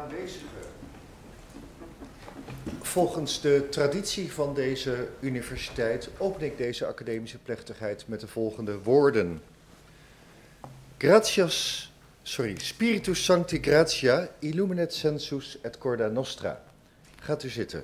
aanwezigen. Volgens de traditie van deze universiteit open ik deze academische plechtigheid met de volgende woorden. Spiritus Sancti Gratia, illuminet sensus et corda nostra. Gaat u zitten.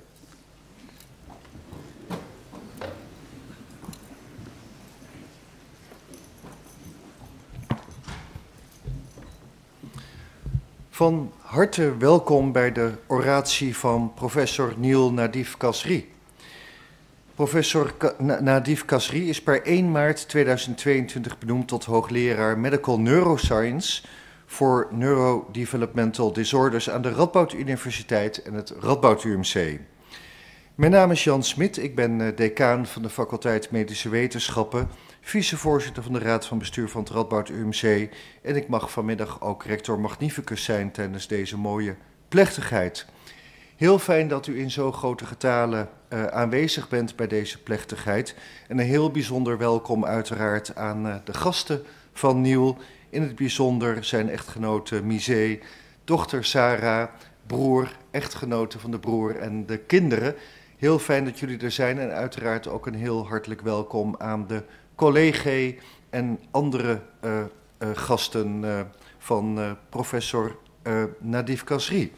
Van harte welkom bij de oratie van professor Neil Nadif Khasri. Professor Nadif Khasri is per 1 maart 2022 benoemd tot hoogleraar Medical Neuroscience voor Neurodevelopmental Disorders aan de Radboud Universiteit en het Radboud UMC. Mijn naam is Jan Smit, ik ben decaan van de faculteit Medische Wetenschappen, vicevoorzitter van de Raad van Bestuur van het Radboud UMC en ik mag vanmiddag ook rector magnificus zijn tijdens deze mooie plechtigheid. Heel fijn dat u in zo grote getalen aanwezig bent bij deze plechtigheid en een heel bijzonder welkom uiteraard aan de gasten van Neil, in het bijzonder zijn echtgenote Misé, dochter Sarah, broer, echtgenote van de broer en de kinderen. Heel fijn dat jullie er zijn en uiteraard ook een heel hartelijk welkom aan de collegae en andere gasten van professor Nadif Khasri.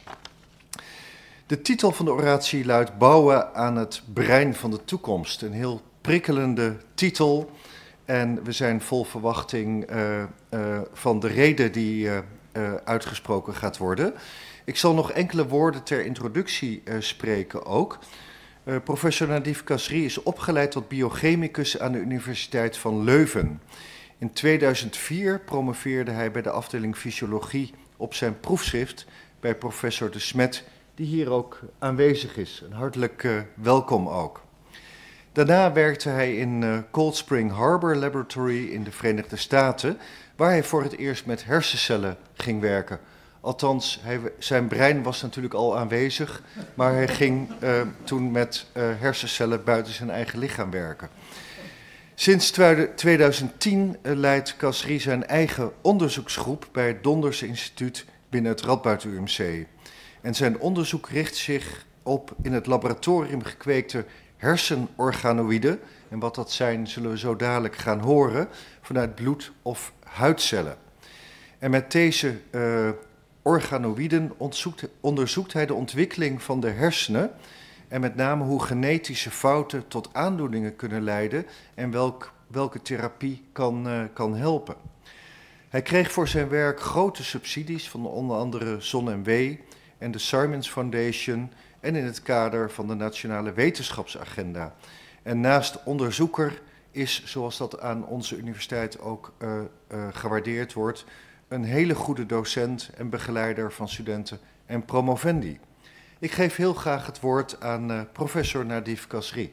De titel van de oratie luidt Bouwen aan het brein van de toekomst. Een heel prikkelende titel en we zijn vol verwachting van de reden die uitgesproken gaat worden. Ik zal nog enkele woorden ter introductie spreken ook. Professor Nadif Khasri is opgeleid tot biochemicus aan de Universiteit van Leuven. In 2004 promoveerde hij bij de afdeling fysiologie op zijn proefschrift bij professor De Smet, die hier ook aanwezig is. Een hartelijk welkom ook. Daarna werkte hij in Cold Spring Harbor Laboratory in de Verenigde Staten, waar hij voor het eerst met hersencellen ging werken. Althans, zijn brein was natuurlijk al aanwezig, maar hij ging toen met hersencellen buiten zijn eigen lichaam werken. Sinds 2010 leidt Khasri zijn eigen onderzoeksgroep bij het Donderse Instituut binnen het Radboud UMC. En zijn onderzoek richt zich op in het laboratorium gekweekte hersenorganoïden. En wat dat zijn, zullen we zo dadelijk gaan horen, vanuit bloed- of huidcellen. En met deze organoïden onderzoekt hij de ontwikkeling van de hersenen en met name hoe genetische fouten tot aandoeningen kunnen leiden en welke therapie kan helpen. Hij kreeg voor zijn werk grote subsidies van onder andere ZonMW en de Simons Foundation en in het kader van de Nationale Wetenschapsagenda. En naast onderzoeker is, zoals dat aan onze universiteit ook gewaardeerd wordt, een hele goede docent en begeleider van studenten en promovendi. Ik geef heel graag het woord aan professor Nadif Khasri.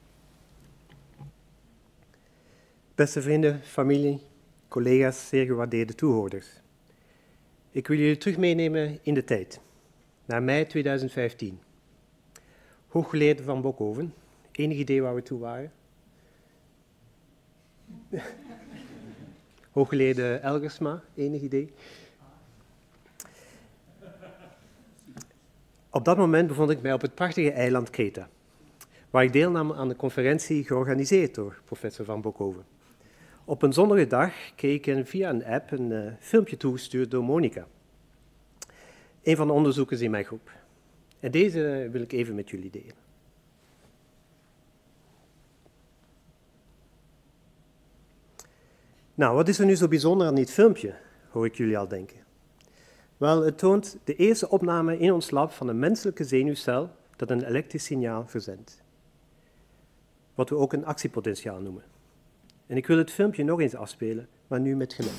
Beste vrienden, familie, collega's, zeer gewaardeerde toehoorders. Ik wil jullie terug meenemen in de tijd, naar mei 2015. Hooggeleerde van Bokhoven, enig idee waar we toe waren? Hooggeleerde Elgersma, enig idee? Op dat moment bevond ik mij op het prachtige eiland Kreta, waar ik deelnam aan de conferentie georganiseerd door professor van Bokhoven. Op een zonnige dag kreeg ik via een app een filmpje toegestuurd door Monica, een van de onderzoekers in mijn groep. En deze wil ik even met jullie delen. Nou, wat is er nu zo bijzonder aan dit filmpje, hoor ik jullie al denken. Wel, het toont de eerste opname in ons lab van een menselijke zenuwcel dat een elektrisch signaal verzendt. Wat we ook een actiepotentiaal noemen. En ik wil het filmpje nog eens afspelen, maar nu met geluid.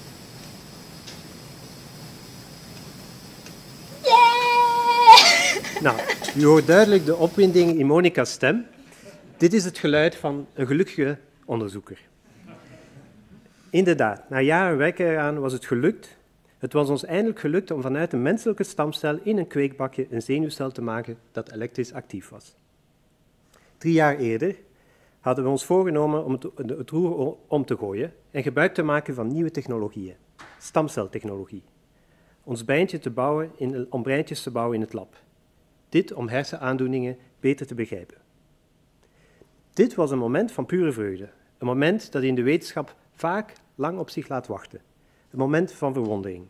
Yeah! Nou, u hoort duidelijk de opwinding in Monica's stem. Dit is het geluid van een gelukkige onderzoeker. Inderdaad, na jaren werken eraan was het gelukt. Het was ons eindelijk gelukt om vanuit een menselijke stamcel in een kweekbakje een zenuwcel te maken dat elektrisch actief was. 3 jaar eerder hadden we ons voorgenomen om het roer om te gooien en gebruik te maken van nieuwe technologieën, stamceltechnologie. om breintjes te bouwen in het lab. Dit om hersenaandoeningen beter te begrijpen. Dit was een moment van pure vreugde. Een moment dat in de wetenschap vaak lang op zich laat wachten. Een moment van verwondering.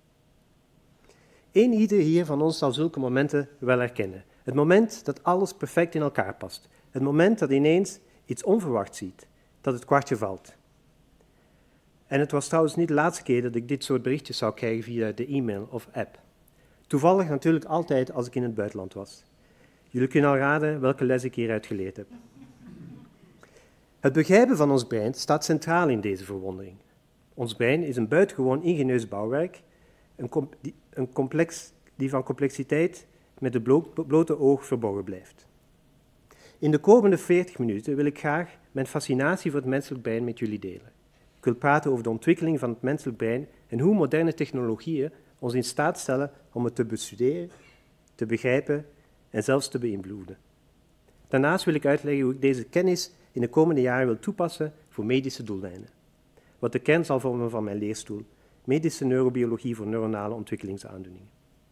Ieder hier van ons zal zulke momenten wel herkennen. Het moment dat alles perfect in elkaar past. Het moment dat ineens iets onverwachts ziet. Dat het kwartje valt. En het was trouwens niet de laatste keer dat ik dit soort berichtjes zou krijgen via de e-mail of app. Toevallig natuurlijk altijd als ik in het buitenland was. Jullie kunnen al raden welke les ik hieruit geleerd heb. Het begrijpen van ons brein staat centraal in deze verwondering. Ons brein is een buitengewoon ingenieus bouwwerk, die van complexiteit met het blote oog verborgen blijft. In de komende 40 minuten wil ik graag mijn fascinatie voor het menselijk brein met jullie delen. Ik wil praten over de ontwikkeling van het menselijk brein en hoe moderne technologieën ons in staat stellen om het te bestuderen, te begrijpen en zelfs te beïnvloeden. Daarnaast wil ik uitleggen hoe ik deze kennis in de komende jaren wil toepassen voor medische doeleinden. Wat de kern zal vormen van mijn leerstoel, medische neurobiologie voor neuronale ontwikkelingsaandoeningen.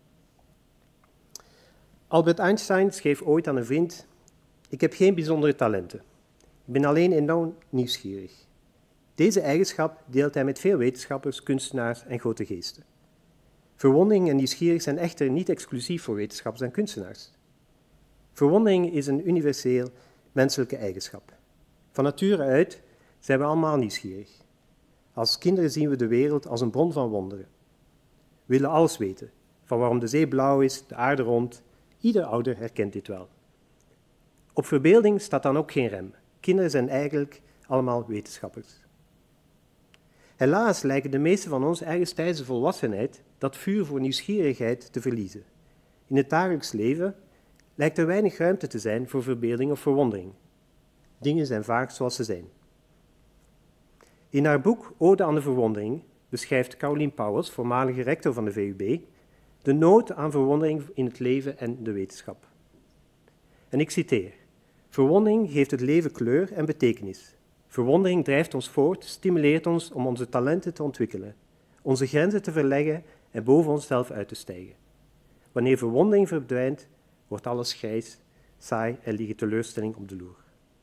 Albert Einstein schreef ooit aan een vriend: ik heb geen bijzondere talenten. Ik ben alleen enorm nieuwsgierig. Deze eigenschap deelt hij met veel wetenschappers, kunstenaars en grote geesten. Verwondering en nieuwsgierig zijn echter niet exclusief voor wetenschappers en kunstenaars. Verwondering is een universeel menselijke eigenschap. Van nature uit zijn we allemaal nieuwsgierig. Als kinderen zien we de wereld als een bron van wonderen. We willen alles weten, van waarom de zee blauw is, de aarde rond. Ieder ouder herkent dit wel. Op verbeelding staat dan ook geen rem. Kinderen zijn eigenlijk allemaal wetenschappers. Helaas lijken de meesten van ons ergens tijdens de volwassenheid dat vuur voor nieuwsgierigheid te verliezen. In het dagelijks leven lijkt er weinig ruimte te zijn voor verbeelding of verwondering. Dingen zijn vaak zoals ze zijn. In haar boek Ode aan de Verwondering beschrijft Caroline Pauwels, voormalige rector van de VUB, de nood aan verwondering in het leven en de wetenschap. En ik citeer: verwondering geeft het leven kleur en betekenis. Verwondering drijft ons voort, stimuleert ons om onze talenten te ontwikkelen, onze grenzen te verleggen en boven onszelf uit te stijgen. Wanneer verwondering verdwijnt, wordt alles grijs, saai en liggen teleurstelling op de loer.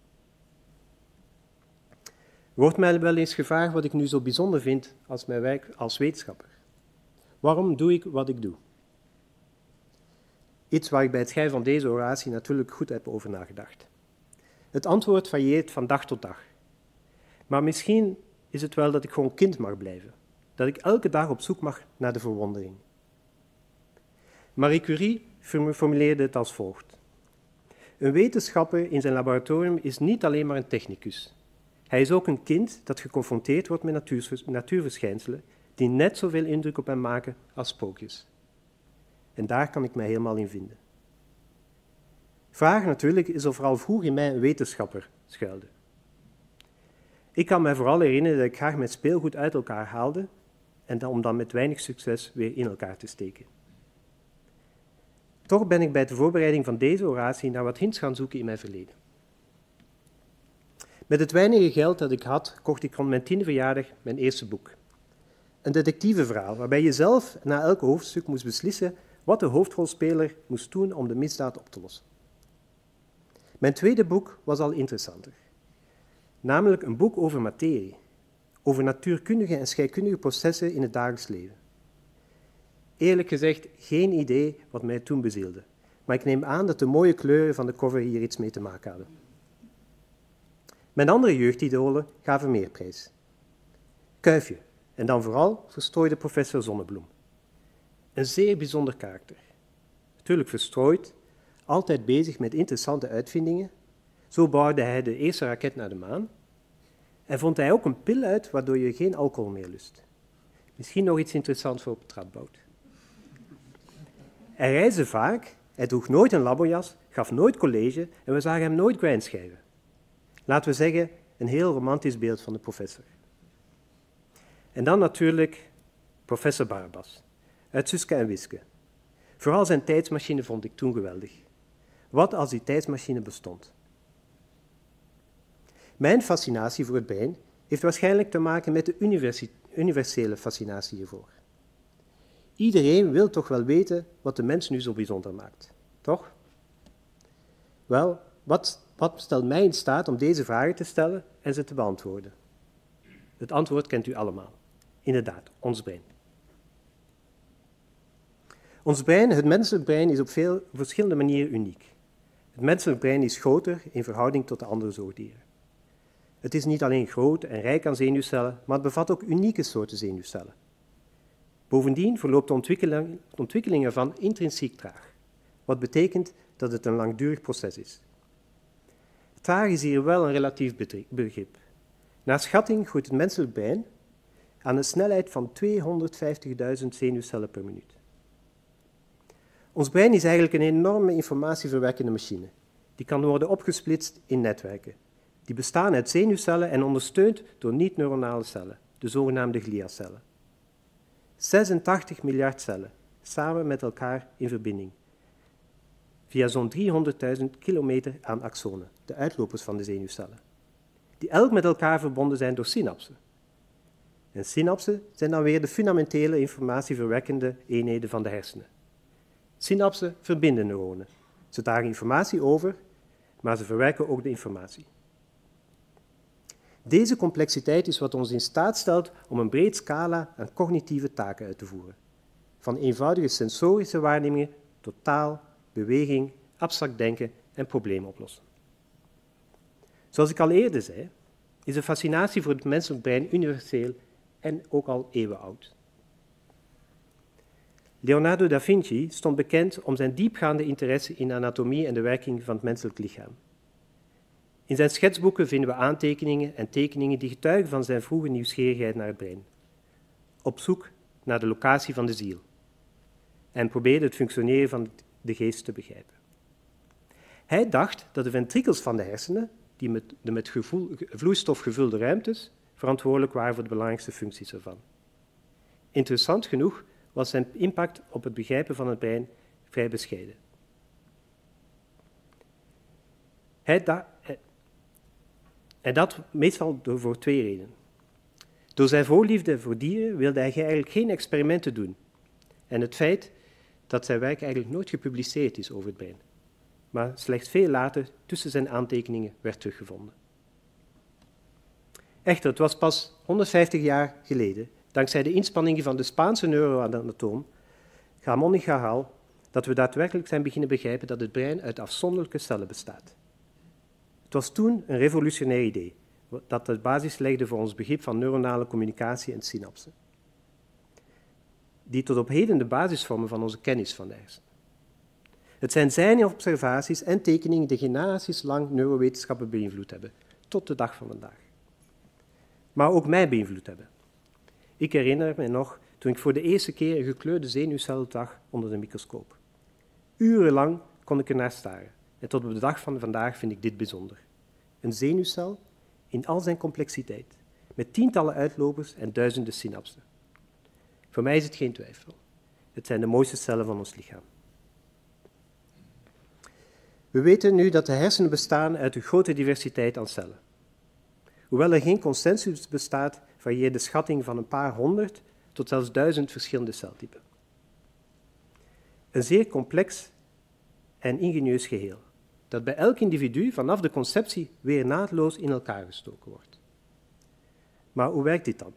Wordt mij wel eens gevraagd wat ik nu zo bijzonder vind als mijn werk als wetenschapper. Waarom doe ik wat ik doe? Iets waar ik bij het schrijven van deze oratie natuurlijk goed heb over nagedacht. Het antwoord varieert van dag tot dag. Maar misschien is het wel dat ik gewoon kind mag blijven. Dat ik elke dag op zoek mag naar de verwondering. Marie Curie formuleerde het als volgt: een wetenschapper in zijn laboratorium is niet alleen maar een technicus. Hij is ook een kind dat geconfronteerd wordt met natuurverschijnselen die net zoveel indruk op hem maken als sprookjes. En daar kan ik mij helemaal in vinden. Vraag natuurlijk is of er al vroeg in mij een wetenschapper schuilde. Ik kan mij vooral herinneren dat ik graag mijn speelgoed uit elkaar haalde en om dan met weinig succes weer in elkaar te steken. Toch ben ik bij de voorbereiding van deze oratie naar wat hints gaan zoeken in mijn verleden. Met het weinige geld dat ik had, kocht ik rond mijn 10e verjaardag mijn eerste boek. Een detectiveverhaal waarbij je zelf na elk hoofdstuk moest beslissen wat de hoofdrolspeler moest doen om de misdaad op te lossen. Mijn tweede boek was al interessanter. Namelijk een boek over materie, over natuurkundige en scheikundige processen in het dagelijks leven. Eerlijk gezegd, geen idee wat mij toen bezielde, maar ik neem aan dat de mooie kleuren van de cover hier iets mee te maken hadden. Mijn andere jeugdidolen gaven meer prijs. Kuifje, en dan vooral verstrooide professor Zonnebloem. Een zeer bijzonder karakter. Natuurlijk verstrooid, altijd bezig met interessante uitvindingen. Zo bouwde hij de eerste raket naar de maan. En vond hij ook een pil uit waardoor je geen alcohol meer lust. Misschien nog iets interessants voor op het trapbout. Hij reisde vaak, hij droeg nooit een labojas, gaf nooit college en we zagen hem nooit grind schrijven. Laten we zeggen, een heel romantisch beeld van de professor. En dan natuurlijk professor Barabbas, uit Suske en Wiske. Vooral zijn tijdsmachine vond ik toen geweldig. Wat als die tijdsmachine bestond? Mijn fascinatie voor het brein heeft waarschijnlijk te maken met de universele fascinatie hiervoor. Iedereen wil toch wel weten wat de mens nu zo bijzonder maakt, toch? Wel, wat stelt mij in staat om deze vragen te stellen en ze te beantwoorden? Het antwoord kent u allemaal. Inderdaad, ons brein. Ons brein, het menselijk brein, is op veel verschillende manieren uniek. Het menselijk brein is groter in verhouding tot de andere zoogdieren. Het is niet alleen groot en rijk aan zenuwcellen, maar het bevat ook unieke soorten zenuwcellen. Bovendien verloopt de ontwikkeling ervan intrinsiek traag, wat betekent dat het een langdurig proces is. Traag is hier wel een relatief begrip. Naar schatting groeit het menselijk brein aan een snelheid van 250.000 zenuwcellen per minuut. Ons brein is eigenlijk een enorme informatieverwerkende machine. Die kan worden opgesplitst in netwerken. Die bestaan uit zenuwcellen en ondersteund door niet-neuronale cellen, de zogenaamde gliacellen. 86 miljard cellen, samen met elkaar in verbinding, via zo'n 300.000 kilometer aan axonen, de uitlopers van de zenuwcellen, die elk met elkaar verbonden zijn door synapsen. En synapsen zijn dan weer de fundamentele informatieverwerkende eenheden van de hersenen. Synapsen verbinden neuronen. Ze dragen informatie over, maar ze verwerken ook de informatie. Deze complexiteit is wat ons in staat stelt om een breed scala aan cognitieve taken uit te voeren. Van eenvoudige sensorische waarnemingen tot taal, beweging, abstract denken en probleemoplossen. Zoals ik al eerder zei, is de fascinatie voor het menselijk brein universeel en ook al eeuwenoud. Leonardo da Vinci stond bekend om zijn diepgaande interesse in de anatomie en de werking van het menselijk lichaam. In zijn schetsboeken vinden we aantekeningen en tekeningen die getuigen van zijn vroege nieuwsgierigheid naar het brein. Op zoek naar de locatie van de ziel. En probeerde het functioneren van de geest te begrijpen. Hij dacht dat de ventrikels van de hersenen, de met vloeistof gevulde ruimtes, verantwoordelijk waren voor de belangrijkste functies ervan. Interessant genoeg was zijn impact op het begrijpen van het brein vrij bescheiden. En dat meestal voor twee redenen. Door zijn voorliefde voor dieren wilde hij eigenlijk geen experimenten doen. En het feit dat zijn werk eigenlijk nooit gepubliceerd is over het brein, maar slechts veel later tussen zijn aantekeningen werd teruggevonden. Echter, het was pas 150 jaar geleden, dankzij de inspanningen van de Spaanse neuroanatoom Ramón y Cajal, dat we daadwerkelijk zijn beginnen begrijpen dat het brein uit afzonderlijke cellen bestaat. Het was toen een revolutionair idee, dat de basis legde voor ons begrip van neuronale communicatie en synapsen, die tot op heden de basis vormen van onze kennis van de hersenen. Het zijn zijn observaties en tekeningen die generaties lang neurowetenschappen beïnvloed hebben, tot de dag van vandaag. Maar ook mij beïnvloed hebben. Ik herinner me nog toen ik voor de eerste keer een gekleurde zenuwcel zag onder de microscoop. Urenlang kon ik ernaar staren en tot op de dag van vandaag vind ik dit bijzonder. Een zenuwcel in al zijn complexiteit, met tientallen uitlopers en duizenden synapsen. Voor mij is het geen twijfel. Het zijn de mooiste cellen van ons lichaam. We weten nu dat de hersenen bestaan uit een grote diversiteit aan cellen. Hoewel er geen consensus bestaat, varieert de schatting van een paar honderd tot zelfs 1000 verschillende celtypen. Een zeer complex en ingenieus geheel, dat bij elk individu vanaf de conceptie weer naadloos in elkaar gestoken wordt. Maar hoe werkt dit dan?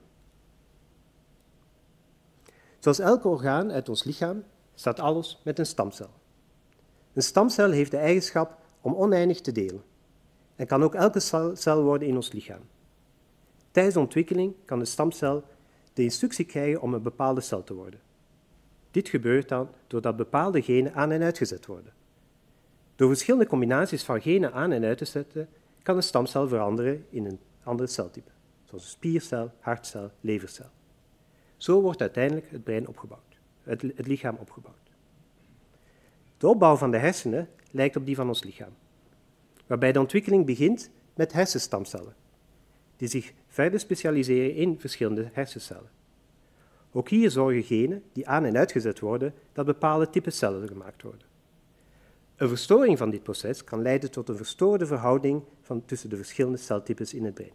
Zoals elk orgaan uit ons lichaam staat alles met een stamcel. Een stamcel heeft de eigenschap om oneindig te delen en kan ook elke cel worden in ons lichaam. Tijdens de ontwikkeling kan de stamcel de instructie krijgen om een bepaalde cel te worden. Dit gebeurt dan doordat bepaalde genen aan en uitgezet worden. Door verschillende combinaties van genen aan en uit te zetten, kan een stamcel veranderen in een andere celtype, zoals een spiercel, hartcel, levercel. Zo wordt uiteindelijk het brein opgebouwd, het lichaam opgebouwd. De opbouw van de hersenen lijkt op die van ons lichaam, waarbij de ontwikkeling begint met hersenstamcellen, die zich verder specialiseren in verschillende hersencellen. Ook hier zorgen genen die aan en uitgezet worden dat bepaalde typen cellen gemaakt worden. Een verstoring van dit proces kan leiden tot een verstoorde verhouding tussen de verschillende celtypes in het brein.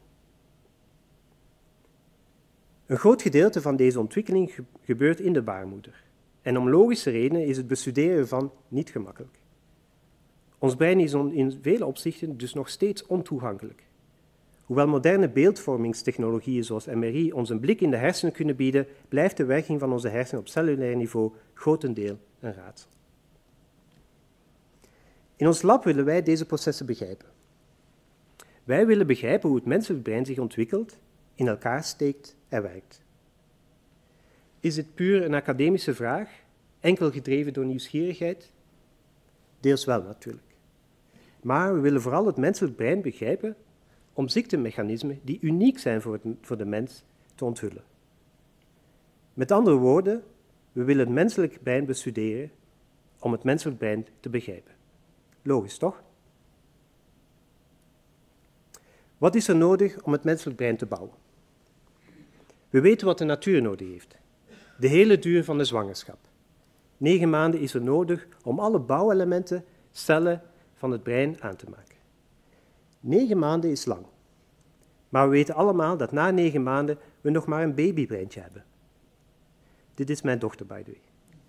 Een groot gedeelte van deze ontwikkeling gebeurt in de baarmoeder, En om logische redenen is het bestuderen ervan niet gemakkelijk. Ons brein is in vele opzichten dus nog steeds ontoegankelijk. Hoewel moderne beeldvormingstechnologieën zoals MRI ons een blik in de hersenen kunnen bieden, blijft de werking van onze hersenen op cellulair niveau grotendeel een raadsel. In ons lab willen wij deze processen begrijpen. Wij willen begrijpen hoe het menselijk brein zich ontwikkelt, in elkaar steekt en werkt. Is dit puur een academische vraag, enkel gedreven door nieuwsgierigheid? Deels wel natuurlijk. Maar we willen vooral het menselijk brein begrijpen om ziektemechanismen die uniek zijn voor de mens te onthullen. Met andere woorden, we willen het menselijk brein bestuderen om het menselijk brein te begrijpen. Logisch, toch? Wat is er nodig om het menselijk brein te bouwen? We weten wat de natuur nodig heeft. De hele duur van de zwangerschap. 9 maanden is er nodig om alle bouwelementen, cellen van het brein aan te maken. 9 maanden is lang. Maar we weten allemaal dat na 9 maanden we nog maar een babybreintje hebben. Dit is mijn dochter, by the way.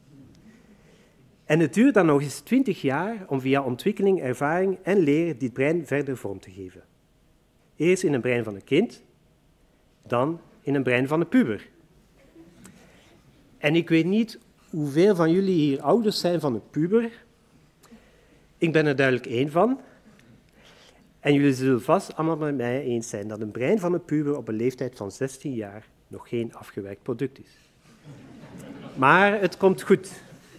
En het duurt dan nog eens 20 jaar om via ontwikkeling, ervaring en leren dit brein verder vorm te geven. Eerst in een brein van een kind, dan in een brein van een puber. En ik weet niet hoeveel van jullie hier ouders zijn van een puber. Ik ben er duidelijk één van. En jullie zullen vast allemaal met mij eens zijn dat een brein van een puber op een leeftijd van 16 jaar nog geen afgewerkt product is. Maar het komt goed.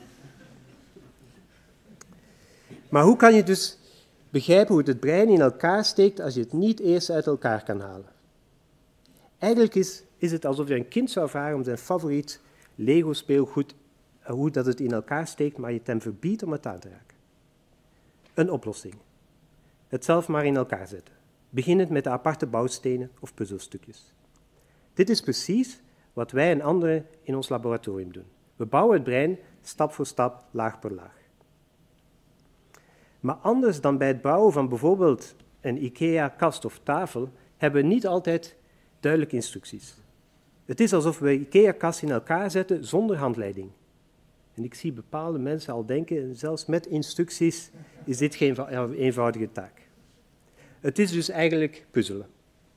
Maar hoe kan je dus begrijpen hoe het brein in elkaar steekt als je het niet eerst uit elkaar kan halen? Eigenlijk is het alsof je een kind zou vragen om zijn favoriet Lego-speelgoed, hoe dat het in elkaar steekt, maar je het hem verbiedt om het aan te raken. Een oplossing. Het zelf maar in elkaar zetten. Beginnend met de aparte bouwstenen of puzzelstukjes. Dit is precies wat wij en anderen in ons laboratorium doen. We bouwen het brein stap voor stap, laag per laag. Maar anders dan bij het bouwen van bijvoorbeeld een IKEA-kast of tafel, hebben we niet altijd duidelijke instructies. Het is alsof we IKEA-kast in elkaar zetten zonder handleiding. En ik zie bepaalde mensen al denken, zelfs met instructies is dit geen eenvoudige taak. Het is dus eigenlijk puzzelen.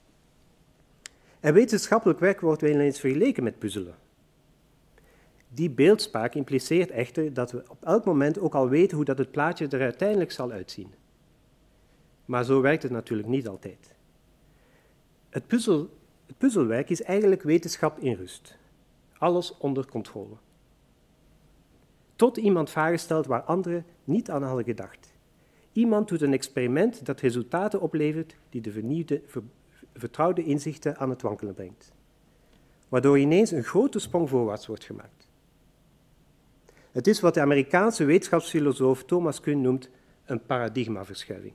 En wetenschappelijk werk wordt wel eens vergeleken met puzzelen. Die beeldspraak impliceert echter dat we op elk moment ook al weten hoe dat het plaatje er uiteindelijk zal uitzien. Maar zo werkt het natuurlijk niet altijd. Het puzzelwerk is eigenlijk wetenschap in rust. Alles onder controle. Tot iemand vragen stelt waar anderen niet aan hadden gedacht. Iemand doet een experiment dat resultaten oplevert die de vernieuwde, vertrouwde inzichten aan het wankelen brengt. Waardoor ineens een grote sprong voorwaarts wordt gemaakt. Het is wat de Amerikaanse wetenschapsfilosoof Thomas Kuhn noemt een paradigmaverschuiving.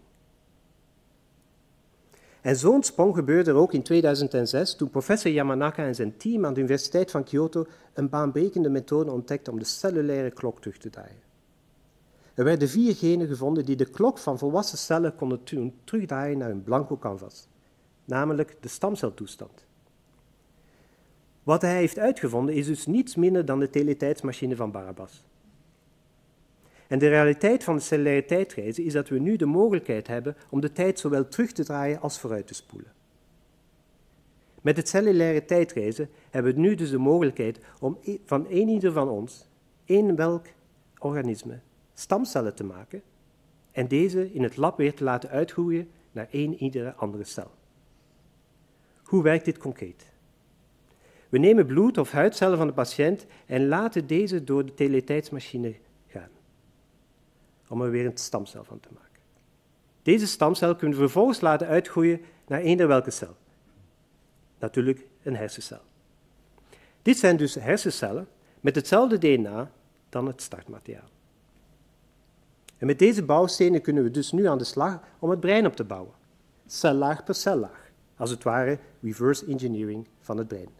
En zo'n sprong gebeurde er ook in 2006 toen professor Yamanaka en zijn team aan de Universiteit van Kyoto een baanbrekende methode ontdekten om de cellulaire klok terug te draaien. Er werden 4 genen gevonden die de klok van volwassen cellen konden terugdraaien naar een blanco canvas, namelijk de stamceltoestand. Wat hij heeft uitgevonden is dus niets minder dan de teletijdsmachine van Barabbas. En de realiteit van de cellulaire tijdreizen is dat we nu de mogelijkheid hebben om de tijd zowel terug te draaien als vooruit te spoelen. Met het cellulaire tijdreizen hebben we nu dus de mogelijkheid om van ieder van ons, welk organisme, stamcellen te maken en deze in het lab weer te laten uitgroeien naar iedere andere cel. Hoe werkt dit concreet? We nemen bloed- of huidcellen van de patiënt en laten deze door de teletijdsmachine gaan, om er weer een stamcel van te maken. Deze stamcel kunnen we vervolgens laten uitgroeien naar eender welke cel. Natuurlijk een hersencel. Dit zijn dus hersencellen met hetzelfde DNA dan het startmateriaal. En met deze bouwstenen kunnen we dus nu aan de slag om het brein op te bouwen. Cellaag per cellaag. Als het ware reverse engineering van het brein.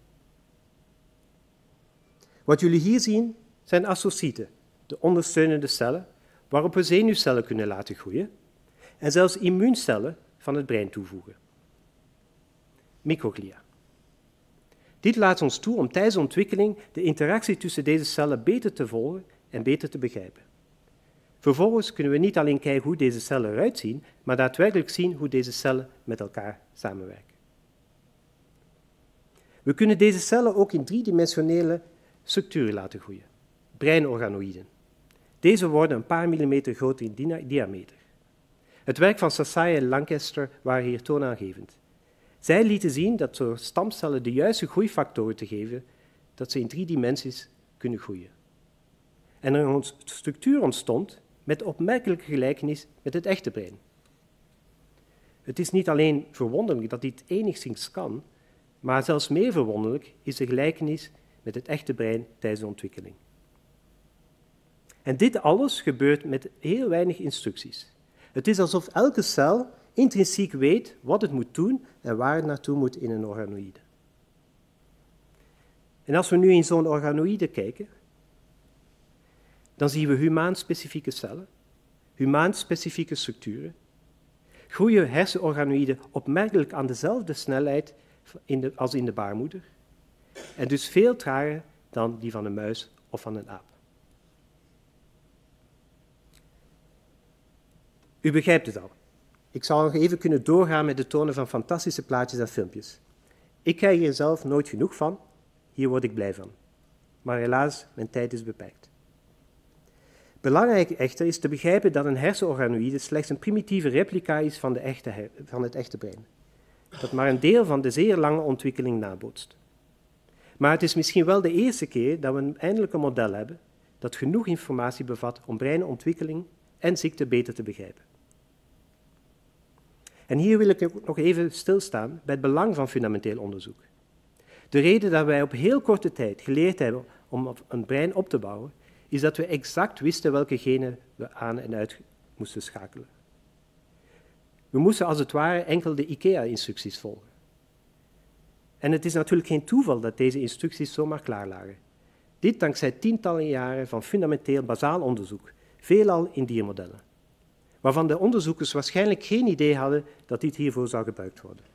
Wat jullie hier zien zijn astrocyten, de ondersteunende cellen, waarop we zenuwcellen kunnen laten groeien en zelfs immuuncellen van het brein toevoegen. Microglia. Dit laat ons toe om tijdens de ontwikkeling de interactie tussen deze cellen beter te volgen en beter te begrijpen. Vervolgens kunnen we niet alleen kijken hoe deze cellen eruit zien, maar daadwerkelijk zien hoe deze cellen met elkaar samenwerken. We kunnen deze cellen ook in driedimensionele structuren laten groeien, breinorganoïden. Deze worden een paar millimeter groter in diameter. Het werk van Sasai en Lancaster waren hier toonaangevend. Zij lieten zien dat door stamcellen de juiste groeifactoren te geven, dat ze in 3 dimensies kunnen groeien. En er een structuur ontstond met opmerkelijke gelijkenis met het echte brein. Het is niet alleen verwonderlijk dat dit enigszins kan, maar zelfs meer verwonderlijk is de gelijkenis met het echte brein tijdens de ontwikkeling. En dit alles gebeurt met heel weinig instructies. Het is alsof elke cel intrinsiek weet wat het moet doen en waar het naartoe moet in een organoïde. En als we nu in zo'n organoïde kijken, dan zien we humaan-specifieke cellen, humaan-specifieke structuren, groeien hersenorganoïden opmerkelijk aan dezelfde snelheid als in de baarmoeder, en dus veel trager dan die van een muis of van een aap. U begrijpt het al. Ik zal nog even kunnen doorgaan met het tonen van fantastische plaatjes en filmpjes. Ik krijg hier zelf nooit genoeg van, hier word ik blij van. Maar helaas, mijn tijd is beperkt. Belangrijk echter is te begrijpen dat een hersenorganoïde slechts een primitieve replica is van het echte brein, dat maar een deel van de zeer lange ontwikkeling nabootst. Maar het is misschien wel de eerste keer dat we eindelijk een model hebben dat genoeg informatie bevat om breinontwikkeling en ziekte beter te begrijpen. En hier wil ik nog even stilstaan bij het belang van fundamenteel onderzoek. De reden dat wij op heel korte tijd geleerd hebben om een brein op te bouwen, is dat we exact wisten welke genen we aan en uit moesten schakelen. We moesten als het ware enkel de IKEA-instructies volgen. En het is natuurlijk geen toeval dat deze instructies zomaar klaar lagen. Dit dankzij tientallen jaren van fundamenteel basaal onderzoek, veelal in diermodellen, waarvan de onderzoekers waarschijnlijk geen idee hadden dat dit hiervoor zou gebruikt worden.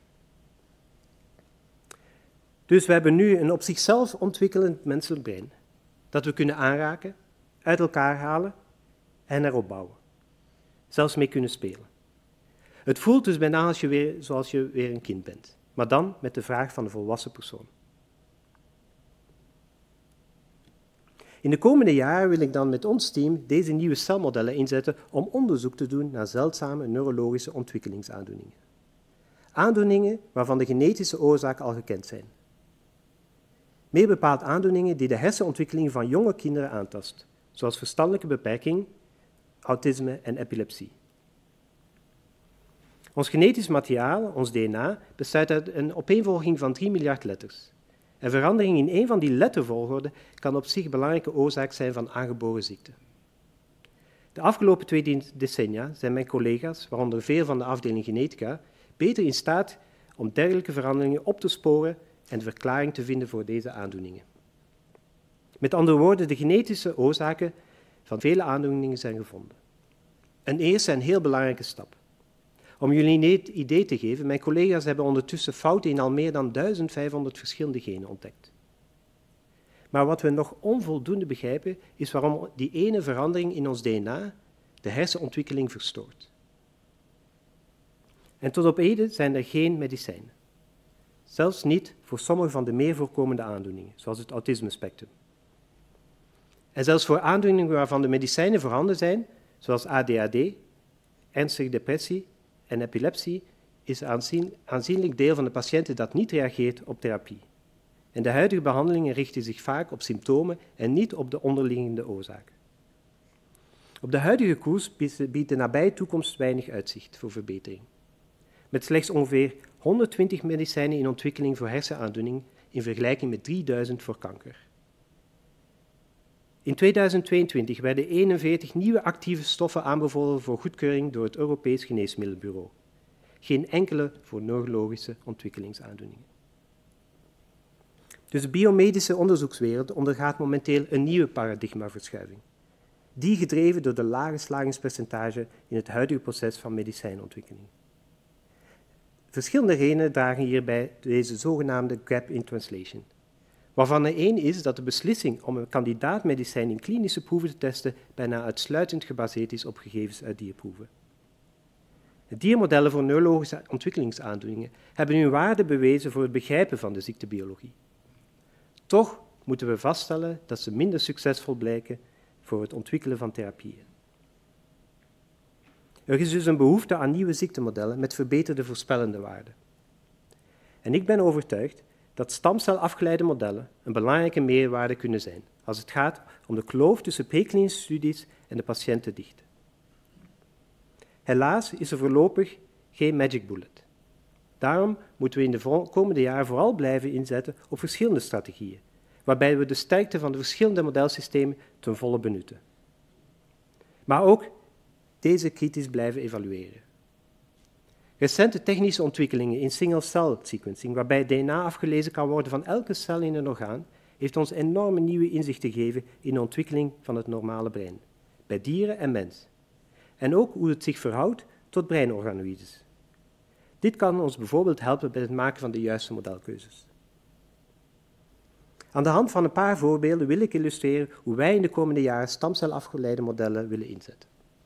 Dus we hebben nu een op zichzelf ontwikkelend menselijk brein, dat we kunnen aanraken, uit elkaar halen en erop bouwen. Zelfs mee kunnen spelen. Het voelt dus bijna zoals je weer een kind bent, maar dan met de vraag van de volwassen persoon. In de komende jaren wil ik dan met ons team deze nieuwe celmodellen inzetten om onderzoek te doen naar zeldzame neurologische ontwikkelingsaandoeningen. Aandoeningen waarvan de genetische oorzaken al gekend zijn. Meer bepaald aandoeningen die de hersenontwikkeling van jonge kinderen aantast, zoals verstandelijke beperking, autisme en epilepsie. Ons genetisch materiaal, ons DNA, bestaat uit een opeenvolging van 3 miljard letters. En verandering in één van die lettervolgorde kan op zich een belangrijke oorzaak zijn van aangeboren ziekte. De afgelopen 2 decennia zijn mijn collega's, waaronder veel van de afdeling genetica, beter in staat om dergelijke veranderingen op te sporen en de verklaring te vinden voor deze aandoeningen. Met andere woorden, de genetische oorzaken van vele aandoeningen zijn gevonden. Een eerste en heel belangrijke stap. Om jullie een idee te geven, mijn collega's hebben ondertussen fouten in al meer dan 1500 verschillende genen ontdekt. Maar wat we nog onvoldoende begrijpen, is waarom die ene verandering in ons DNA de hersenontwikkeling verstoort. En tot op heden zijn er geen medicijnen. Zelfs niet voor sommige van de meer voorkomende aandoeningen, zoals het autisme-spectrum. En zelfs voor aandoeningen waarvan de medicijnen voorhanden zijn, zoals ADHD, ernstige depressie en epilepsie, is een aanzienlijk deel van de patiënten dat niet reageert op therapie. En de huidige behandelingen richten zich vaak op symptomen en niet op de onderliggende oorzaken. Op de huidige koers biedt de nabije toekomst weinig uitzicht voor verbetering. Met slechts ongeveer 120 medicijnen in ontwikkeling voor hersenaandoening in vergelijking met 3000 voor kanker. In 2022 werden 41 nieuwe actieve stoffen aanbevolen voor goedkeuring door het Europees Geneesmiddelenbureau. Geen enkele voor neurologische ontwikkelingsaandoeningen. Dus de biomedische onderzoekswereld ondergaat momenteel een nieuwe paradigmaverschuiving. Die gedreven door de lage slagingspercentage in het huidige proces van medicijnontwikkeling. Verschillende redenen dragen hierbij deze zogenaamde gap in translation, waarvan er één is dat de beslissing om een kandidaatmedicijn in klinische proeven te testen bijna uitsluitend gebaseerd is op gegevens uit dierproeven. De diermodellen voor neurologische ontwikkelingsaandoeningen hebben hun waarde bewezen voor het begrijpen van de ziektebiologie. Toch moeten we vaststellen dat ze minder succesvol blijken voor het ontwikkelen van therapieën. Er is dus een behoefte aan nieuwe ziektemodellen met verbeterde voorspellende waarden. En ik ben overtuigd dat stamcelafgeleide modellen een belangrijke meerwaarde kunnen zijn als het gaat om de kloof tussen preklinische studies en de patiënt te dichten. Helaas is er voorlopig geen magic bullet. Daarom moeten we in de komende jaren vooral blijven inzetten op verschillende strategieën, waarbij we de sterkte van de verschillende modelsystemen ten volle benutten. Maar ook deze kritisch blijven evalueren. Recente technische ontwikkelingen in single-cell sequencing, waarbij DNA afgelezen kan worden van elke cel in een orgaan, heeft ons enorme nieuwe inzichten gegeven in de ontwikkeling van het normale brein, bij dieren en mens. En ook hoe het zich verhoudt tot breinorganoïdes. Dit kan ons bijvoorbeeld helpen bij het maken van de juiste modelkeuzes. Aan de hand van een paar voorbeelden wil ik illustreren hoe wij in de komende jaren stamcelafgeleide modellen willen inzetten.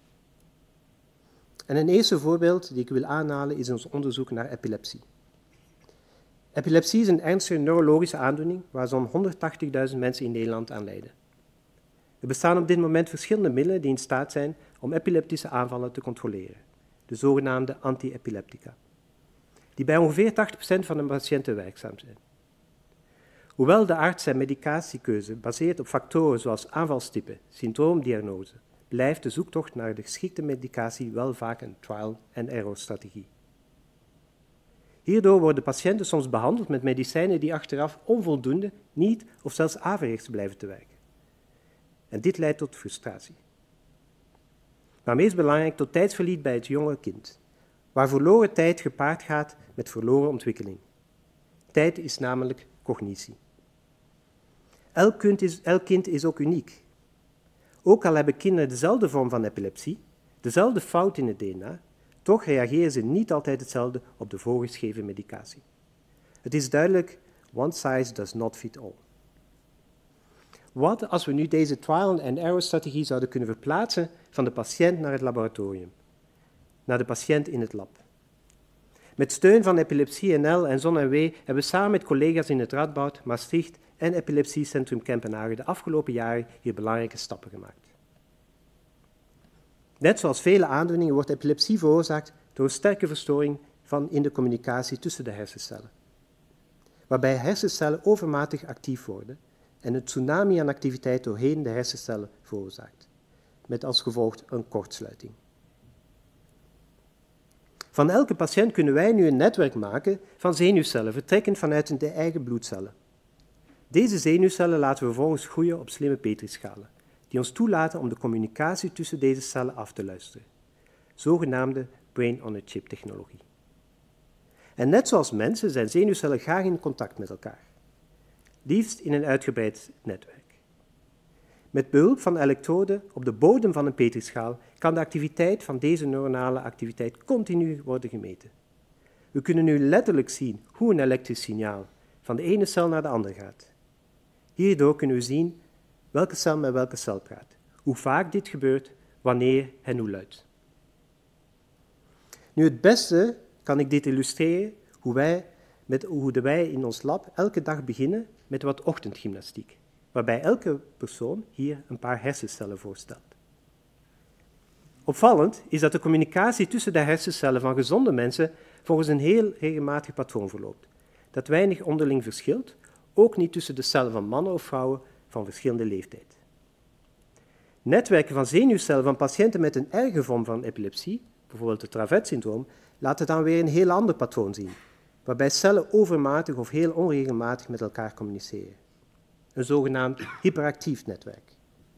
En een eerste voorbeeld die ik wil aanhalen is ons onderzoek naar epilepsie. Epilepsie is een ernstige neurologische aandoening waar zo'n 180.000 mensen in Nederland aan lijden. Er bestaan op dit moment verschillende middelen die in staat zijn om epileptische aanvallen te controleren, de zogenaamde anti-epileptica, die bij ongeveer 80% van de patiënten werkzaam zijn. Hoewel de arts zijn medicatiekeuze baseert op factoren zoals aanvalstype, syndroomdiagnose, blijft de zoektocht naar de geschikte medicatie wel vaak een trial-and-error-strategie. Hierdoor worden patiënten soms behandeld met medicijnen die achteraf onvoldoende, niet of zelfs averechts blijven te werken. En dit leidt tot frustratie. Maar meest belangrijk tot tijdsverlies bij het jonge kind, waar verloren tijd gepaard gaat met verloren ontwikkeling. Tijd is namelijk cognitie. Elk kind is ook uniek. Ook al hebben kinderen dezelfde vorm van epilepsie, dezelfde fout in het DNA, toch reageren ze niet altijd hetzelfde op de voorgeschreven medicatie. Het is duidelijk, one size does not fit all. Wat als we nu deze trial-and-error-strategie zouden kunnen verplaatsen van de patiënt naar het laboratorium, naar de patiënt in het lab? Met steun van Epilepsie NL en ZonMW hebben we samen met collega's in het Radboud, Maastricht en Epilepsiecentrum Kempenhagen de afgelopen jaren hier belangrijke stappen gemaakt. Net zoals vele aandoeningen wordt epilepsie veroorzaakt door een sterke verstoring in de communicatie tussen de hersencellen, waarbij hersencellen overmatig actief worden en een tsunami aan activiteit doorheen de hersencellen veroorzaakt, met als gevolg een kortsluiting. Van elke patiënt kunnen wij nu een netwerk maken van zenuwcellen, vertrekkend vanuit de eigen bloedcellen. Deze zenuwcellen laten we vervolgens groeien op slimme petrischalen, die ons toelaten om de communicatie tussen deze cellen af te luisteren, zogenaamde brain-on-a-chip technologie. En net zoals mensen zijn zenuwcellen graag in contact met elkaar, liefst in een uitgebreid netwerk. Met behulp van elektroden op de bodem van een petrischaal kan de activiteit van deze neuronale activiteit continu worden gemeten. We kunnen nu letterlijk zien hoe een elektrisch signaal van de ene cel naar de andere gaat. Hierdoor kunnen we zien welke cel met welke cel praat, hoe vaak dit gebeurt, wanneer en hoe luid. Nu het beste kan ik dit illustreren hoe wij in ons lab elke dag beginnen met wat ochtendgymnastiek, waarbij elke persoon hier een paar hersencellen voorstelt. Opvallend is dat de communicatie tussen de hersencellen van gezonde mensen volgens een heel regelmatig patroon verloopt, dat weinig onderling verschilt, ook niet tussen de cellen van mannen of vrouwen van verschillende leeftijd. Netwerken van zenuwcellen van patiënten met een erge vorm van epilepsie, bijvoorbeeld het Dravet-syndroom, laten dan weer een heel ander patroon zien, waarbij cellen overmatig of heel onregelmatig met elkaar communiceren. Een zogenaamd hyperactief netwerk.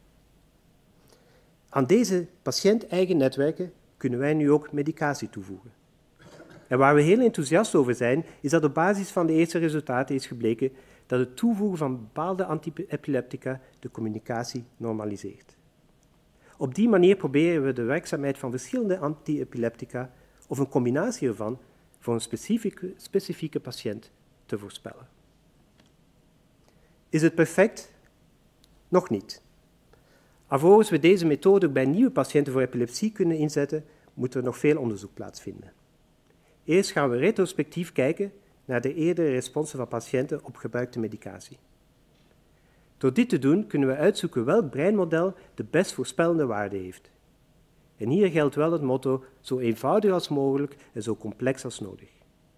Aan deze patiënt-eigen netwerken kunnen wij nu ook medicatie toevoegen. En waar we heel enthousiast over zijn, is dat op basis van de eerste resultaten is gebleken dat het toevoegen van bepaalde anti-epileptica de communicatie normaliseert. Op die manier proberen we de werkzaamheid van verschillende anti-epileptica of een combinatie ervan voor een specifieke patiënt te voorspellen. Is het perfect? Nog niet. Alvorens we deze methode bij nieuwe patiënten voor epilepsie kunnen inzetten, moet er nog veel onderzoek plaatsvinden. Eerst gaan we retrospectief kijken naar de eerdere responsen van patiënten op gebruikte medicatie. Door dit te doen kunnen we uitzoeken welk breinmodel de best voorspellende waarde heeft. En hier geldt wel het motto, zo eenvoudig als mogelijk en zo complex als nodig.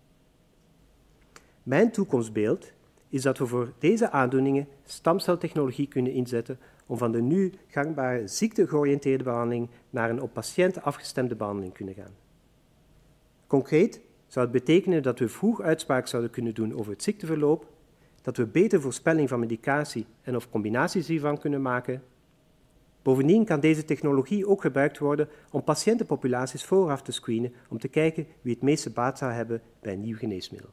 Mijn toekomstbeeld is dat we voor deze aandoeningen stamceltechnologie kunnen inzetten om van de nu gangbare ziektegeoriënteerde behandeling naar een op patiënten afgestemde behandeling kunnen gaan. Concreet zou het betekenen dat we vroeg uitspraak zouden kunnen doen over het ziekteverloop, dat we beter voorspelling van medicatie en of combinaties hiervan kunnen maken. Bovendien kan deze technologie ook gebruikt worden om patiëntenpopulaties vooraf te screenen om te kijken wie het meeste baat zou hebben bij een nieuw geneesmiddel.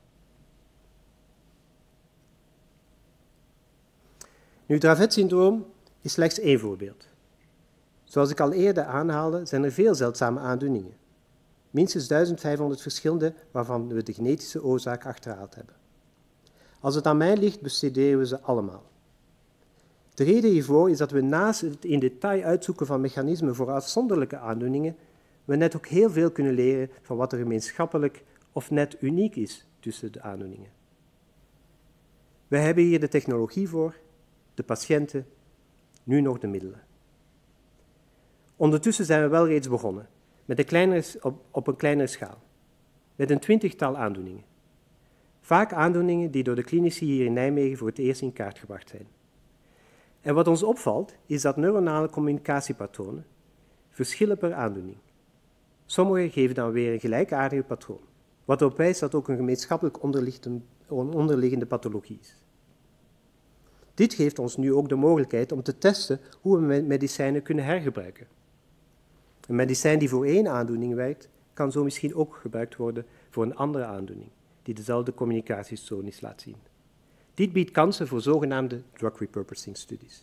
Nu, Dravet-syndroom is slechts één voorbeeld. Zoals ik al eerder aanhaalde, zijn er veel zeldzame aandoeningen. Minstens 1500 verschillende waarvan we de genetische oorzaak achterhaald hebben. Als het aan mij ligt, bestuderen we ze allemaal. De reden hiervoor is dat we naast het in detail uitzoeken van mechanismen voor afzonderlijke aandoeningen, we net ook heel veel kunnen leren van wat er gemeenschappelijk of net uniek is tussen de aandoeningen. We hebben hier de technologie voor, de patiënten, nu nog de middelen. Ondertussen zijn we wel reeds begonnen, met op een kleinere schaal, met een 20-tal aandoeningen. Vaak aandoeningen die door de klinici hier in Nijmegen voor het eerst in kaart gebracht zijn. En wat ons opvalt, is dat neuronale communicatiepatronen verschillen per aandoening. Sommige geven dan weer een gelijkaardige patroon, wat erop wijst dat ook een gemeenschappelijk onderliggende pathologie is. Dit geeft ons nu ook de mogelijkheid om te testen hoe we medicijnen kunnen hergebruiken. Een medicijn die voor één aandoening werkt, kan zo misschien ook gebruikt worden voor een andere aandoening, die dezelfde communicatiestoornis laat zien. Dit biedt kansen voor zogenaamde drug repurposing studies.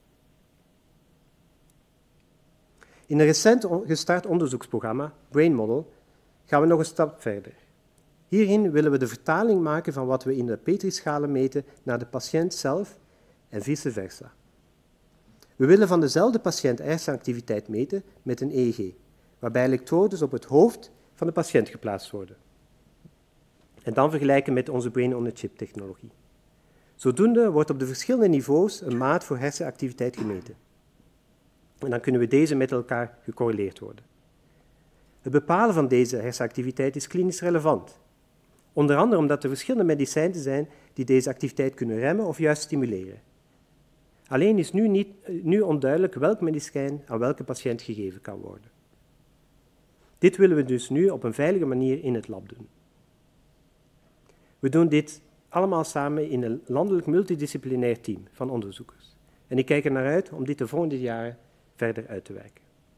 In een recent gestart onderzoeksprogramma, Brain Model, gaan we nog een stap verder. Hierin willen we de vertaling maken van wat we in de Petri-schalen meten naar de patiënt zelf en vice versa. We willen van dezelfde patiënt hersenactiviteit meten met een EEG, waarbij elektrodes op het hoofd van de patiënt geplaatst worden. En dan vergelijken met onze brain-on-a-chip technologie. Zodoende wordt op de verschillende niveaus een maat voor hersenactiviteit gemeten. En dan kunnen we deze met elkaar gecorreleerd worden. Het bepalen van deze hersenactiviteit is klinisch relevant. Onder andere omdat er verschillende medicijnen zijn die deze activiteit kunnen remmen of juist stimuleren. Alleen is nu onduidelijk welk medicijn aan welke patiënt gegeven kan worden. Dit willen we dus nu op een veilige manier in het lab doen. We doen dit allemaal samen in een landelijk multidisciplinair team van onderzoekers. En ik kijk er naar uit om dit de volgende jaren verder uit te werken.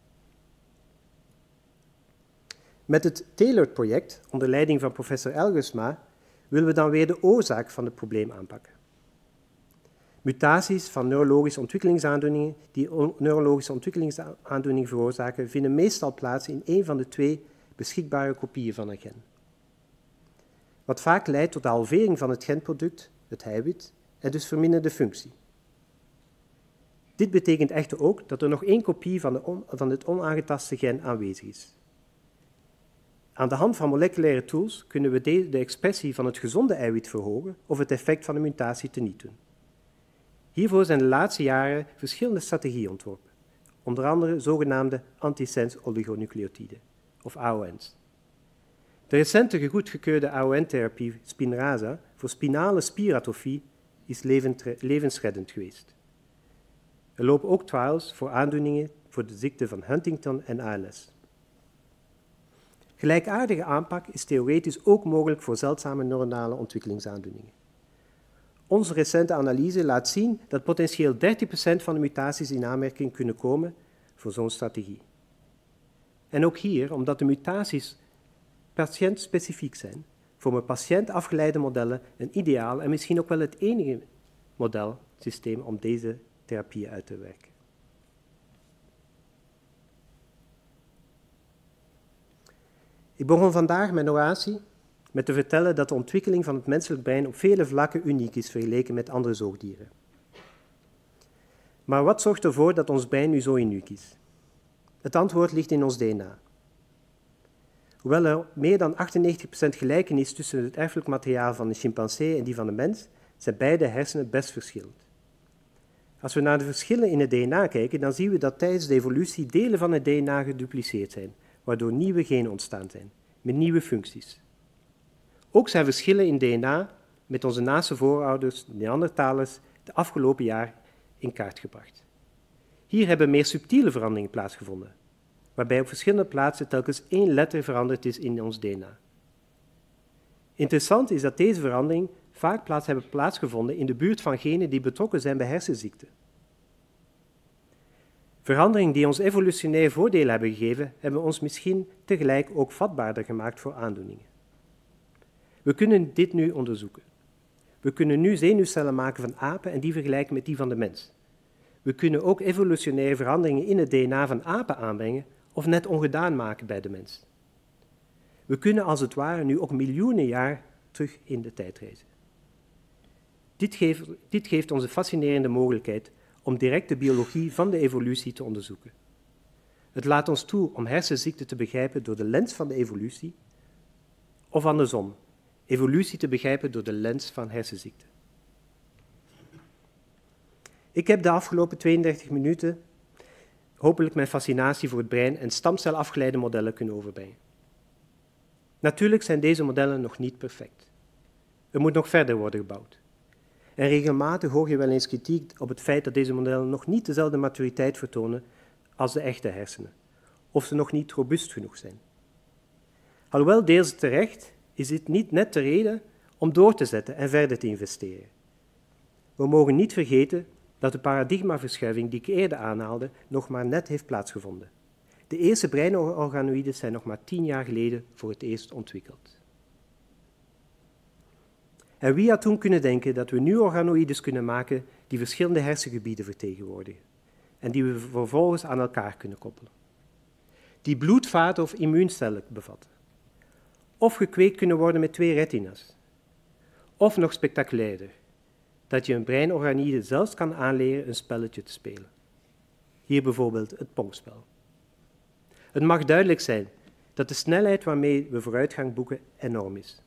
Met het Tailored-project, onder leiding van professor Elgersma, willen we dan weer de oorzaak van het probleem aanpakken. Mutaties van neurologische ontwikkelingsaandoeningen die neurologische ontwikkelingsaandoeningen veroorzaken, vinden meestal plaats in een van de twee beschikbare kopieën van een gen. Wat vaak leidt tot de halvering van het genproduct, het eiwit, en dus verminderde functie. Dit betekent echter ook dat er nog één kopie van het onaangetaste gen aanwezig is. Aan de hand van moleculaire tools kunnen we de expressie van het gezonde eiwit verhogen of het effect van de mutatie teniet doen. Hiervoor zijn de laatste jaren verschillende strategieën ontworpen, onder andere zogenaamde antisense oligonucleotiden, of AON's. De recente goedgekeurde AON-therapie Spinraza voor spinale spieratrofie is levensreddend geweest. Er lopen ook trials voor aandoeningen voor de ziekte van Huntington en ALS. Gelijkaardige aanpak is theoretisch ook mogelijk voor zeldzame neuronale ontwikkelingsaandoeningen. Onze recente analyse laat zien dat potentieel 30% van de mutaties in aanmerking kunnen komen voor zo'n strategie. En ook hier, omdat de mutaties patiëntspecifiek zijn, vormen patiëntafgeleide modellen een ideaal en misschien ook wel het enige modelsysteem om deze therapieën uit te werken. Ik begon vandaag mijn oratie met te vertellen dat de ontwikkeling van het menselijk brein op vele vlakken uniek is vergeleken met andere zoogdieren. Maar wat zorgt ervoor dat ons brein nu zo uniek is? Het antwoord ligt in ons DNA. Hoewel er meer dan 98% gelijkenis tussen het erfelijk materiaal van de chimpansee en die van de mens, zijn beide hersenen best verschillend. Als we naar de verschillen in het DNA kijken, dan zien we dat tijdens de evolutie delen van het DNA gedupliceerd zijn, waardoor nieuwe genen ontstaan zijn, met nieuwe functies. Ook zijn verschillen in DNA met onze naaste voorouders, de Neandertalers, de afgelopen jaar in kaart gebracht. Hier hebben meer subtiele veranderingen plaatsgevonden, waarbij op verschillende plaatsen telkens 1 letter veranderd is in ons DNA. Interessant is dat deze veranderingen vaak hebben plaatsgevonden in de buurt van genen die betrokken zijn bij hersenziekten. Veranderingen die ons evolutionaire voordelen hebben gegeven, hebben ons misschien tegelijk ook vatbaarder gemaakt voor aandoeningen. We kunnen dit nu onderzoeken. We kunnen nu zenuwcellen maken van apen en die vergelijken met die van de mens. We kunnen ook evolutionaire veranderingen in het DNA van apen aanbrengen of net ongedaan maken bij de mens. We kunnen als het ware nu ook miljoenen jaar terug in de tijd reizen. Dit geeft ons een fascinerende mogelijkheid om direct de biologie van de evolutie te onderzoeken. Het laat ons toe om hersenziekten te begrijpen door de lens van de evolutie, of andersom, evolutie te begrijpen door de lens van hersenziekten. Ik heb de afgelopen 32 minuten hopelijk mijn fascinatie voor het brein en stamcelafgeleide modellen kunnen overbrengen. Natuurlijk zijn deze modellen nog niet perfect. Er moet nog verder worden gebouwd. En regelmatig hoor je wel eens kritiek op het feit dat deze modellen nog niet dezelfde maturiteit vertonen als de echte hersenen, of ze nog niet robuust genoeg zijn. Alhoewel deels terecht, is dit niet net de reden om door te zetten en verder te investeren. We mogen niet vergeten dat de paradigmaverschuiving die ik eerder aanhaalde nog maar net heeft plaatsgevonden. De eerste breinorganoïden zijn nog maar 10 jaar geleden voor het eerst ontwikkeld. En wie had toen kunnen denken dat we nu organoïdes kunnen maken die verschillende hersengebieden vertegenwoordigen en die we vervolgens aan elkaar kunnen koppelen? Die bloedvaten of immuuncellen bevatten. Of gekweekt kunnen worden met 2 retina's. Of nog spectaculairder, dat je een breinorganide zelfs kan aanleren een spelletje te spelen. Hier bijvoorbeeld het pongspel. Het mag duidelijk zijn dat de snelheid waarmee we vooruitgang boeken enorm is.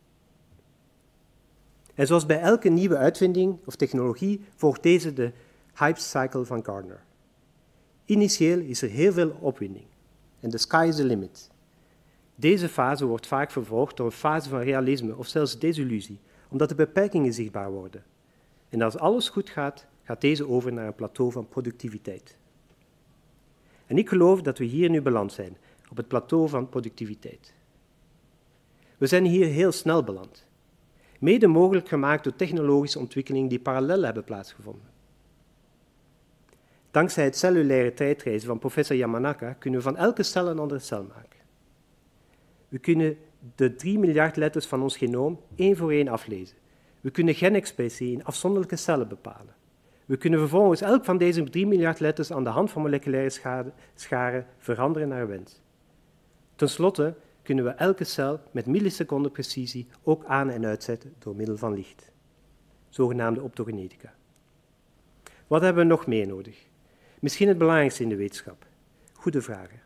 En zoals bij elke nieuwe uitvinding of technologie volgt deze de hype cycle van Gardner. Initieel is er heel veel opwinding en the sky is the limit. Deze fase wordt vaak vervolgd door een fase van realisme of zelfs desillusie, omdat de beperkingen zichtbaar worden. En als alles goed gaat, gaat deze over naar een plateau van productiviteit. En ik geloof dat we hier nu beland zijn, op het plateau van productiviteit. We zijn hier heel snel beland. Mede mogelijk gemaakt door technologische ontwikkelingen die parallel hebben plaatsgevonden. Dankzij het cellulaire tijdreizen van professor Yamanaka kunnen we van elke cel een andere cel maken. We kunnen de 3 miljard letters van ons genoom 1 voor 1 aflezen. We kunnen genexpressie in afzonderlijke cellen bepalen. We kunnen vervolgens elk van deze 3 miljard letters aan de hand van moleculaire scharen veranderen naar wens. Ten slotte kunnen we elke cel met milliseconden precisie ook aan- en uitzetten door middel van licht. Zogenaamde optogenetica. Wat hebben we nog meer nodig? Misschien het belangrijkste in de wetenschap. Goede vragen.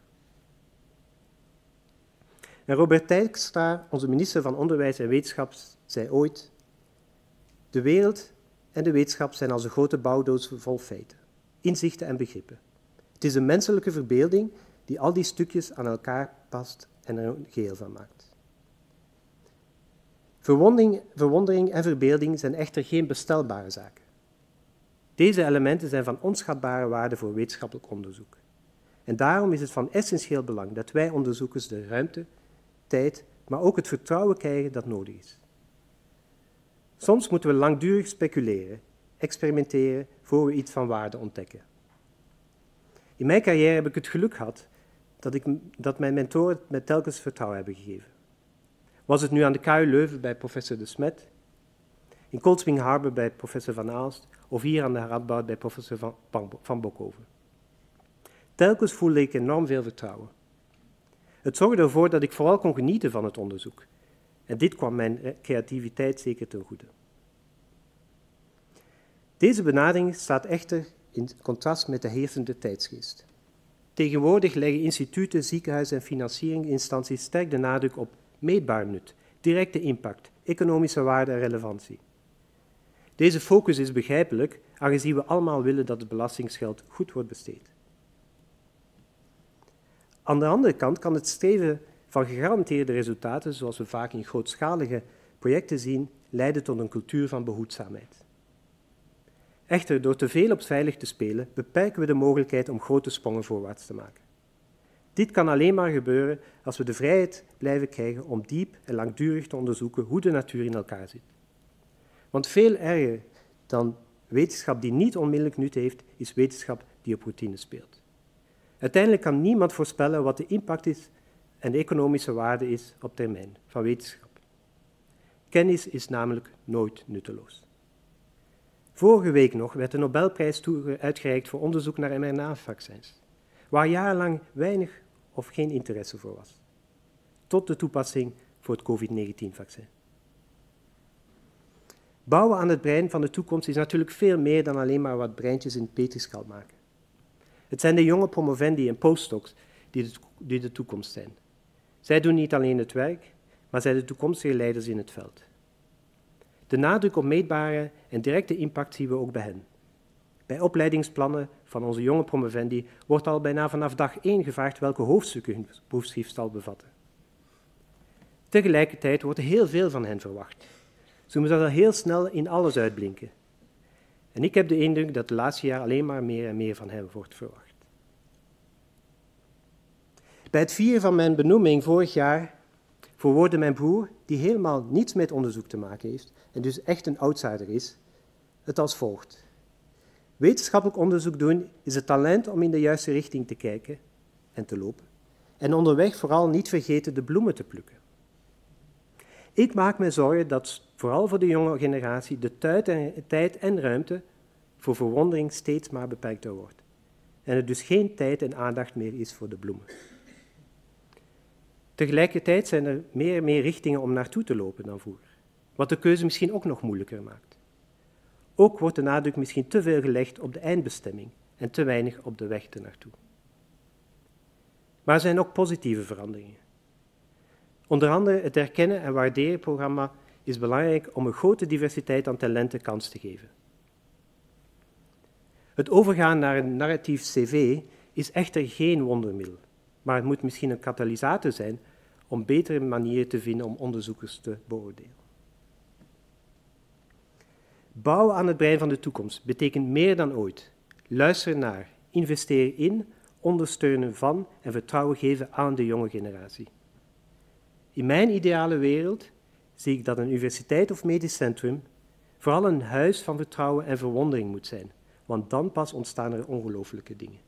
En Robert Dijkstra, onze minister van Onderwijs en Wetenschap, zei ooit: de wereld en de wetenschap zijn als een grote bouwdoos vol feiten, inzichten en begrippen. Het is de menselijke verbeelding die al die stukjes aan elkaar past en er een geheel van maakt. Verwondering en verbeelding zijn echter geen bestelbare zaken. Deze elementen zijn van onschatbare waarde voor wetenschappelijk onderzoek. En daarom is het van essentieel belang dat wij onderzoekers de ruimte, tijd, maar ook het vertrouwen krijgen dat nodig is. Soms moeten we langdurig speculeren, experimenteren, voor we iets van waarde ontdekken. In mijn carrière heb ik het geluk gehad dat mijn mentoren me telkens vertrouwen hebben gegeven. Was het nu aan de KU Leuven bij professor De Smet, in Cold Spring Harbor bij professor Van Aalst of hier aan de Radboud bij professor Van Bokhoven. Telkens voelde ik enorm veel vertrouwen. Het zorgde ervoor dat ik vooral kon genieten van het onderzoek. En dit kwam mijn creativiteit zeker ten goede. Deze benadering staat echter in contrast met de heersende tijdsgeest. Tegenwoordig leggen instituten, ziekenhuizen en financieringsinstanties sterk de nadruk op meetbaar nut, directe impact, economische waarde en relevantie. Deze focus is begrijpelijk, aangezien we allemaal willen dat het belastingsgeld goed wordt besteed. Aan de andere kant kan het streven van gegarandeerde resultaten, zoals we vaak in grootschalige projecten zien, leiden tot een cultuur van behoedzaamheid. Echter, door te veel op veilig te spelen, beperken we de mogelijkheid om grote sprongen voorwaarts te maken. Dit kan alleen maar gebeuren als we de vrijheid blijven krijgen om diep en langdurig te onderzoeken hoe de natuur in elkaar zit. Want veel erger dan wetenschap die niet onmiddellijk nut heeft, is wetenschap die op routine speelt. Uiteindelijk kan niemand voorspellen wat de impact is en de economische waarde is op termijn van wetenschap. Kennis is namelijk nooit nutteloos. Vorige week nog werd de Nobelprijs uitgereikt voor onderzoek naar mRNA-vaccins, waar jarenlang weinig of geen interesse voor was, tot de toepassing voor het COVID-19-vaccin. Bouwen aan het brein van de toekomst is natuurlijk veel meer dan alleen maar wat breintjes in het petrischal maken. Het zijn de jonge promovendi en postdocs die de toekomst zijn. Zij doen niet alleen het werk, maar zijn de toekomstige leiders in het veld. De nadruk op meetbare en directe impact zien we ook bij hen. Bij opleidingsplannen van onze jonge promovendi wordt al bijna vanaf dag 1 gevraagd welke hoofdstukken hun proefschrift zal bevatten. Tegelijkertijd wordt er heel veel van hen verwacht. Ze moeten er heel snel in alles uitblinken. En ik heb de indruk dat de laatste jaren alleen maar meer en meer van hen wordt verwacht. Bij het vieren van mijn benoeming vorig jaar verwoordde mijn broer, die helemaal niets met onderzoek te maken heeft en dus echt een outsider is, het als volgt. Wetenschappelijk onderzoek doen is het talent om in de juiste richting te kijken en te lopen. En onderweg vooral niet vergeten de bloemen te plukken. Ik maak me zorgen dat vooral voor de jonge generatie de tijd en ruimte voor verwondering steeds maar beperkter wordt. En er dus geen tijd en aandacht meer is voor de bloemen. Tegelijkertijd zijn er meer en meer richtingen om naartoe te lopen dan vroeger, wat de keuze misschien ook nog moeilijker maakt. Ook wordt de nadruk misschien te veel gelegd op de eindbestemming en te weinig op de weg ernaartoe. Maar er zijn ook positieve veranderingen. Onder andere het Herkennen en Waarderen programma is belangrijk om een grote diversiteit aan talenten kans te geven. Het overgaan naar een narratief cv is echter geen wondermiddel, maar het moet misschien een katalysator zijn om betere manieren te vinden om onderzoekers te beoordelen. Bouwen aan het brein van de toekomst betekent meer dan ooit luisteren naar, investeren in, ondersteunen van en vertrouwen geven aan de jonge generatie. In mijn ideale wereld zie ik dat een universiteit of medisch centrum vooral een huis van vertrouwen en verwondering moet zijn, want dan pas ontstaan er ongelooflijke dingen.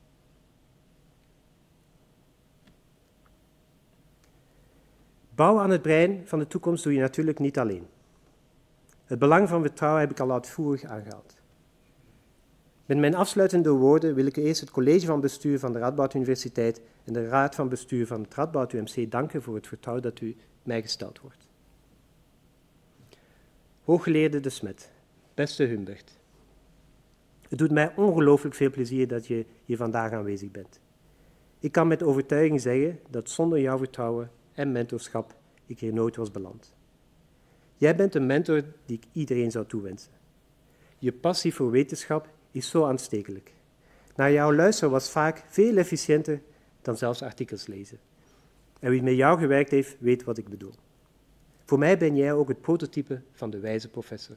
Bouwen aan het brein van de toekomst doe je natuurlijk niet alleen. Het belang van vertrouwen heb ik al uitvoerig aangehaald. Met mijn afsluitende woorden wil ik eerst het college van bestuur van de Radboud Universiteit en de raad van bestuur van het Radboud UMC danken voor het vertrouwen dat u mij gesteld wordt. Hooggeleerde De Smet, beste Humbert. Het doet mij ongelooflijk veel plezier dat je hier vandaag aanwezig bent. Ik kan met overtuiging zeggen dat zonder jouw vertrouwen en mentorschap ik hier nooit was beland. Jij bent een mentor die ik iedereen zou toewensen. Je passie voor wetenschap is zo aanstekelijk. Naar jou luisteren was vaak veel efficiënter dan zelfs artikels lezen. En wie met jou gewerkt heeft, weet wat ik bedoel. Voor mij ben jij ook het prototype van de wijze professor.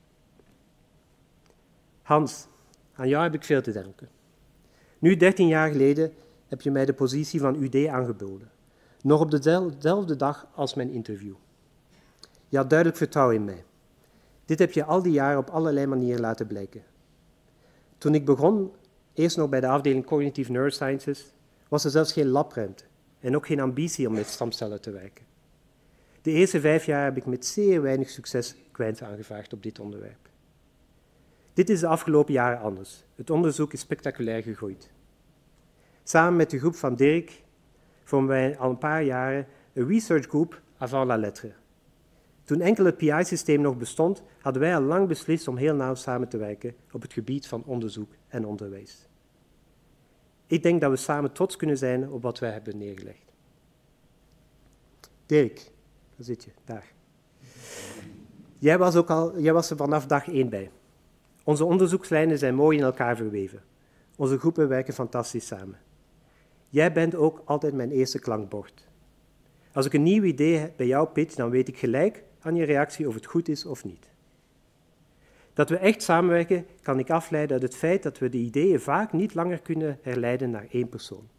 Hans, aan jou heb ik veel te danken. Nu 13 jaar geleden heb je mij de positie van UD aangeboden. Nog op dezelfde dag als mijn interview. Je had duidelijk vertrouwen in mij. Dit heb je al die jaren op allerlei manieren laten blijken. Toen ik begon, eerst nog bij de afdeling Cognitive Neurosciences, was er zelfs geen labruimte en ook geen ambitie om met stamcellen te werken. De eerste 5 jaar heb ik met zeer weinig succes grants aangevraagd op dit onderwerp. Dit is de afgelopen jaren anders. Het onderzoek is spectaculair gegroeid. Samen met de groep van Dirk vormen wij al een paar jaren een research group avant la lettre. Toen enkel het PI-systeem nog bestond, hadden wij al lang beslist om heel nauw samen te werken op het gebied van onderzoek en onderwijs. Ik denk dat we samen trots kunnen zijn op wat wij hebben neergelegd. Dirk, daar zit je, daar. Jij was er vanaf dag 1 bij. Onze onderzoekslijnen zijn mooi in elkaar verweven. Onze groepen werken fantastisch samen. Jij bent ook altijd mijn eerste klankbord. Als ik een nieuw idee bij jou pitch, dan weet ik gelijk aan je reactie of het goed is of niet. Dat we echt samenwerken, kan ik afleiden uit het feit dat we de ideeën vaak niet langer kunnen herleiden naar één persoon.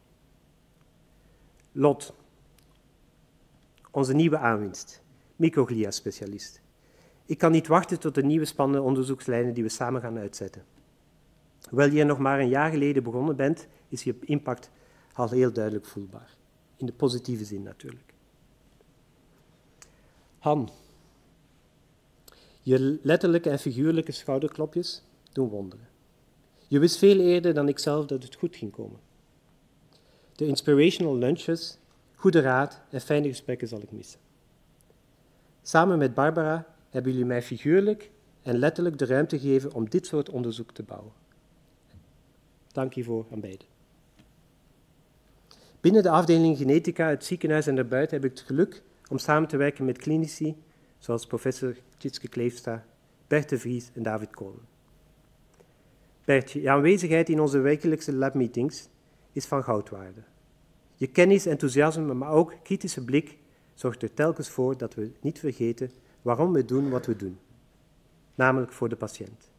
Lot, onze nieuwe aanwinst, microglia-specialist. Ik kan niet wachten tot de nieuwe spannende onderzoekslijnen die we samen gaan uitzetten. Hoewel je nog maar een jaar geleden begonnen bent, is je impact al heel duidelijk voelbaar. In de positieve zin natuurlijk. Han, je letterlijke en figuurlijke schouderklopjes doen wonderen. Je wist veel eerder dan ik zelf dat het goed ging komen. De inspirational lunches, goede raad en fijne gesprekken zal ik missen. Samen met Barbara hebben jullie mij figuurlijk en letterlijk de ruimte gegeven om dit soort onderzoek te bouwen. Dank hiervoor aan beiden. Binnen de afdeling genetica, het ziekenhuis en daarbuiten heb ik het geluk om samen te werken met klinici zoals professor Tjitske Kleefstra, Bert de Vries en David Kolen. Bert, je aanwezigheid in onze wekelijkse labmeetings is van goud waarde. Je kennis, enthousiasme, maar ook kritische blik zorgt er telkens voor dat we niet vergeten waarom we doen wat we doen, namelijk voor de patiënt.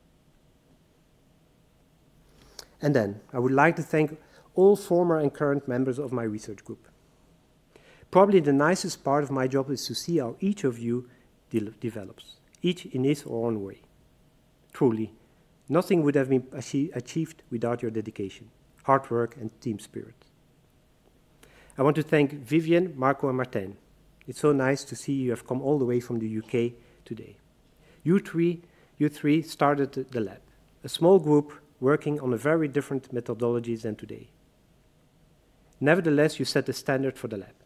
And then, I would like to thank all former and current members of my research group. Probably the nicest part of my job is to see how each of you develops, each in his or own way. Truly, nothing would have been achieved without your dedication, hard work and team spirit. I want to thank Vivian, Marco and Martijn. It's so nice to see you have come all the way from the UK today. You three started the lab, a small group working on a very different methodologies than today. Nevertheless, you set the standard for the lab.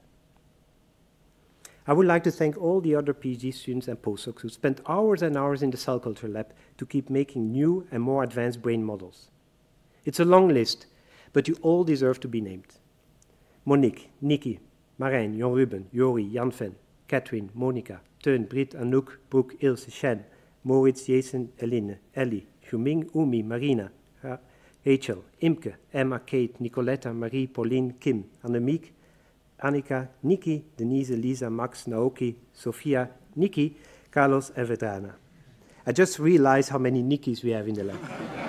I would like to thank all the other PhD students and postdocs who spent hours and hours in the cell culture lab to keep making new and more advanced brain models. It's a long list, but you all deserve to be named. Monique, Nikki, Marijn, Jon Ruben, Jori, Jan-Ven, Catherine, Monica, Teun, Brit, Anouk, Brooke, Ilse, Shen, Moritz, Jason, Eline, Ellie, Juming, Umi, Marina, Rachel, Imke, Emma, Kate, Nicoletta, Marie, Pauline, Kim, Annemiek, Annika, Niki, Denise, Lisa, Max, Naoki, Sofia, Niki, Carlos en Vedrana. I just realized how many Nikis we have in the lab.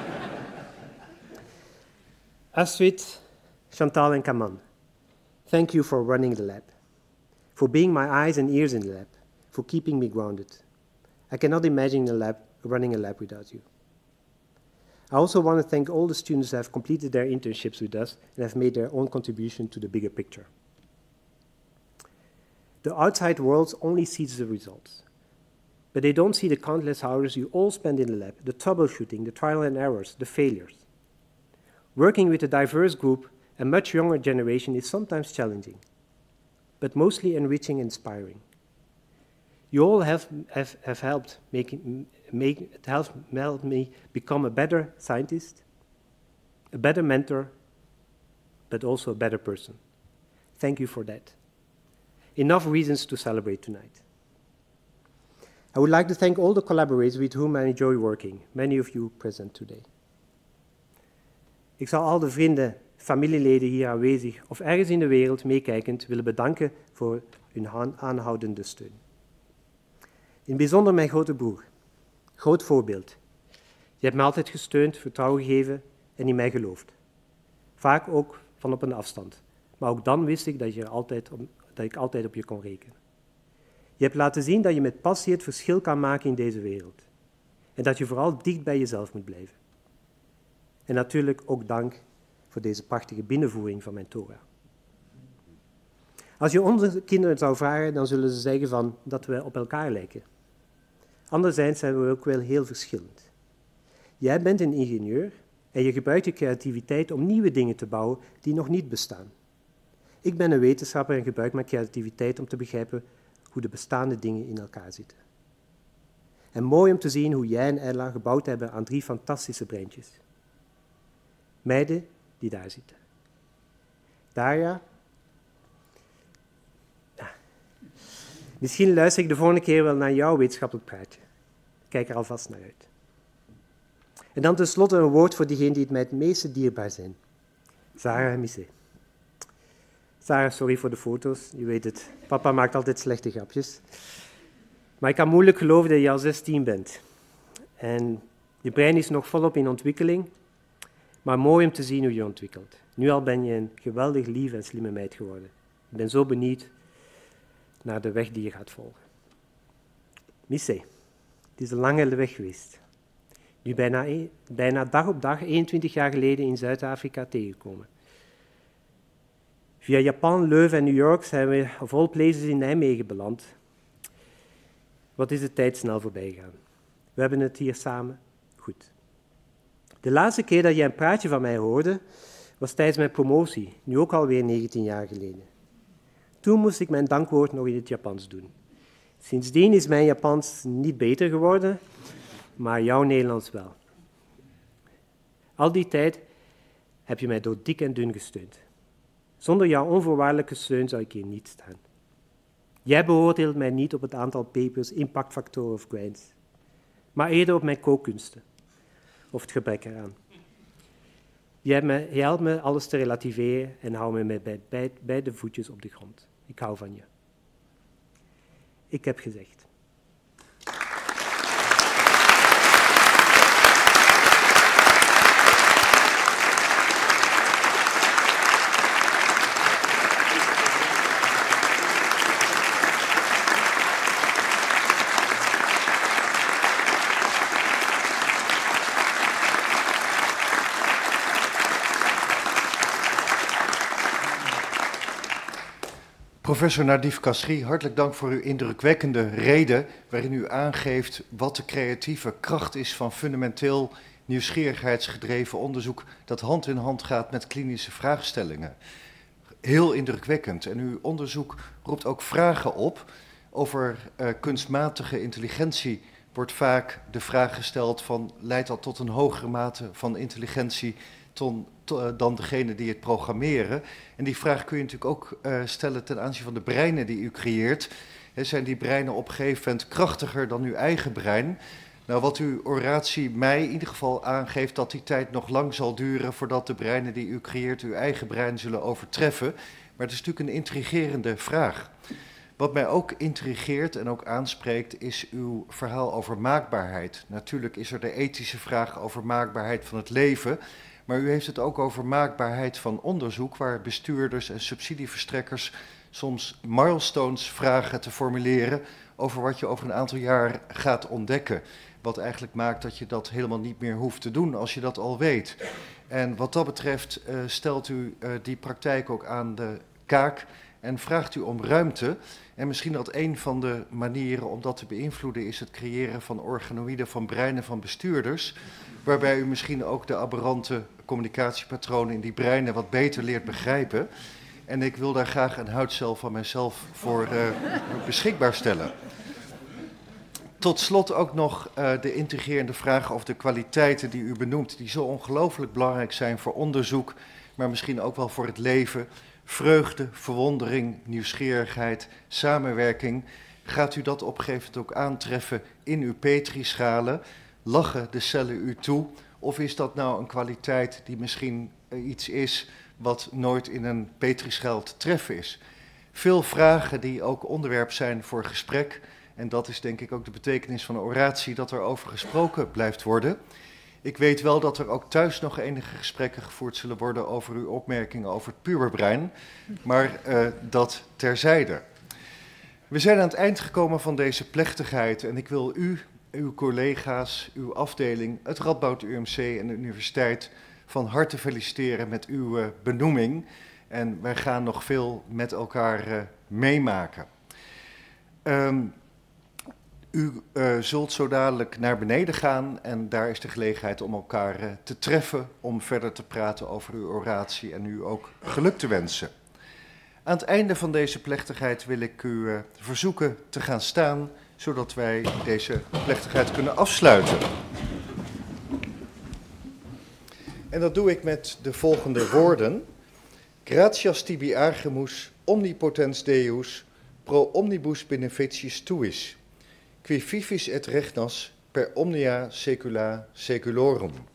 Astrid, Chantal and Kaman, thank you for running the lab, for being my eyes and ears in the lab, for keeping me grounded. I cannot imagine running a lab without you. I also want to thank all the students who have completed their internships with us and have made their own contribution to the bigger picture. The outside world only sees the results, but they don't see the countless hours you all spend in the lab, the troubleshooting, the trial and errors, the failures. Working with a diverse group, a much younger generation is sometimes challenging, but mostly enriching and inspiring. You all have helped me become a better scientist, a better mentor, but also a better person. Thank you for that. Enough reasons to celebrate tonight. I would like to thank all the collaborators with whom I enjoy working, many of you present today. Ik zal al de vrienden, familieleden hier aanwezig of ergens in de wereld meekijkend willen bedanken voor hun aanhoudende steun. In het bijzonder mijn grote broer. Groot voorbeeld. Je hebt me altijd gesteund, vertrouwen gegeven en in mij geloofd. Vaak ook van op een afstand. Maar ook dan wist ik dat ik altijd op je kon rekenen. Je hebt laten zien dat je met passie het verschil kan maken in deze wereld. En dat je vooral dicht bij jezelf moet blijven. En natuurlijk ook dank voor deze prachtige binnenvoering van mijn Torah. Als je onze kinderen zou vragen, dan zullen ze zeggen dat we op elkaar lijken. Anderzijds zijn we ook wel heel verschillend. Jij bent een ingenieur en je gebruikt je creativiteit om nieuwe dingen te bouwen die nog niet bestaan. Ik ben een wetenschapper en gebruik mijn creativiteit om te begrijpen hoe de bestaande dingen in elkaar zitten. En mooi om te zien hoe jij en Ella gebouwd hebben aan 3 fantastische breintjes. Meiden die daar zitten. Daria. Ja. Misschien luister ik de volgende keer wel naar jouw wetenschappelijk praatje. Kijk er alvast naar uit. En dan tenslotte een woord voor diegenen die het mij het meeste dierbaar zijn. Sarah en Missé. Sarah, sorry voor de foto's. Je weet het, papa maakt altijd slechte grapjes. Maar ik kan moeilijk geloven dat je al 16 bent. En je brein is nog volop in ontwikkeling, maar mooi om te zien hoe je ontwikkelt. Nu al ben je een geweldig lieve en slimme meid geworden. Ik ben zo benieuwd naar de weg die je gaat volgen. Missé, het is een lange weg geweest. Nu bijna dag op dag, 21 jaar geleden in Zuid-Afrika tegengekomen. Via Japan, Leuven en New York zijn we of all places in Nijmegen beland. Wat is de tijd snel voorbij gegaan. We hebben het hier samen goed. De laatste keer dat jij een praatje van mij hoorde, was tijdens mijn promotie, nu ook alweer 19 jaar geleden. Toen moest ik mijn dankwoord nog in het Japans doen. Sindsdien is mijn Japans niet beter geworden, maar jouw Nederlands wel. Al die tijd heb je mij door dik en dun gesteund. Zonder jouw onvoorwaardelijke steun zou ik hier niet staan. Jij beoordeelt mij niet op het aantal papers, impactfactoren of grinds, maar eerder op mijn kookkunsten of het gebrek eraan. Je helpt me alles te relativeren en houdt me met beide voetjes op de grond. Ik hou van je. Ik heb gezegd. Professor Nadif Kashri, hartelijk dank voor uw indrukwekkende reden waarin u aangeeft wat de creatieve kracht is van fundamenteel nieuwsgierigheidsgedreven onderzoek dat hand in hand gaat met klinische vraagstellingen. Heel indrukwekkend. En uw onderzoek roept ook vragen op. Over kunstmatige intelligentie wordt vaak de vraag gesteld van leidt dat tot een hogere mate van intelligentie dan degene die het programmeren. En die vraag kun je natuurlijk ook stellen ten aanzien van de breinen die u creëert. Zijn die breinen op een gegeven moment krachtiger dan uw eigen brein? Nou, wat uw oratie mij in ieder geval aangeeft, dat die tijd nog lang zal duren voordat de breinen die u creëert uw eigen brein zullen overtreffen. Maar het is natuurlijk een intrigerende vraag. Wat mij ook intrigeert en ook aanspreekt is uw verhaal over maakbaarheid. Natuurlijk is er de ethische vraag over maakbaarheid van het leven, maar u heeft het ook over maakbaarheid van onderzoek, waar bestuurders en subsidieverstrekkers soms milestones vragen te formuleren over wat je over een aantal jaar gaat ontdekken. Wat eigenlijk maakt dat je dat helemaal niet meer hoeft te doen als je dat al weet. En wat dat betreft stelt u die praktijk ook aan de kaak en vraagt u om ruimte. En misschien dat een van de manieren om dat te beïnvloeden is het creëren van organoïden van breinen van bestuurders, waarbij u misschien ook de aberrante communicatiepatronen in die breinen wat beter leert begrijpen. En ik wil daar graag een huidcel van mijzelf voor beschikbaar stellen. Tot slot ook nog de intrigerende vraag over de kwaliteiten die u benoemt, die zo ongelooflijk belangrijk zijn voor onderzoek, maar misschien ook wel voor het leven. Vreugde, verwondering, nieuwsgierigheid, samenwerking. Gaat u dat op een gegeven moment ook aantreffen in uw petrischalen? Lachen de cellen u toe? Of is dat nou een kwaliteit die misschien iets is wat nooit in een petrischaal te treffen is? Veel vragen die ook onderwerp zijn voor gesprek. En dat is denk ik ook de betekenis van de oratie, dat er over gesproken blijft worden. Ik weet wel dat er ook thuis nog enige gesprekken gevoerd zullen worden over uw opmerkingen over het puberbrein, maar dat terzijde. We zijn aan het eind gekomen van deze plechtigheid en ik wil u, uw collega's, uw afdeling, het Radboud UMC en de universiteit van harte feliciteren met uw benoeming. En wij gaan nog veel met elkaar meemaken. U zult zo dadelijk naar beneden gaan en daar is de gelegenheid om elkaar te treffen, om verder te praten over uw oratie en u ook geluk te wensen. Aan het einde van deze plechtigheid wil ik u verzoeken te gaan staan, zodat wij deze plechtigheid kunnen afsluiten. En dat doe ik met de volgende woorden. Gratias tibi argemus, omnipotens Deus, pro omnibus beneficiis tuis, qui vivis et regnas per omnia saecula saeculorum.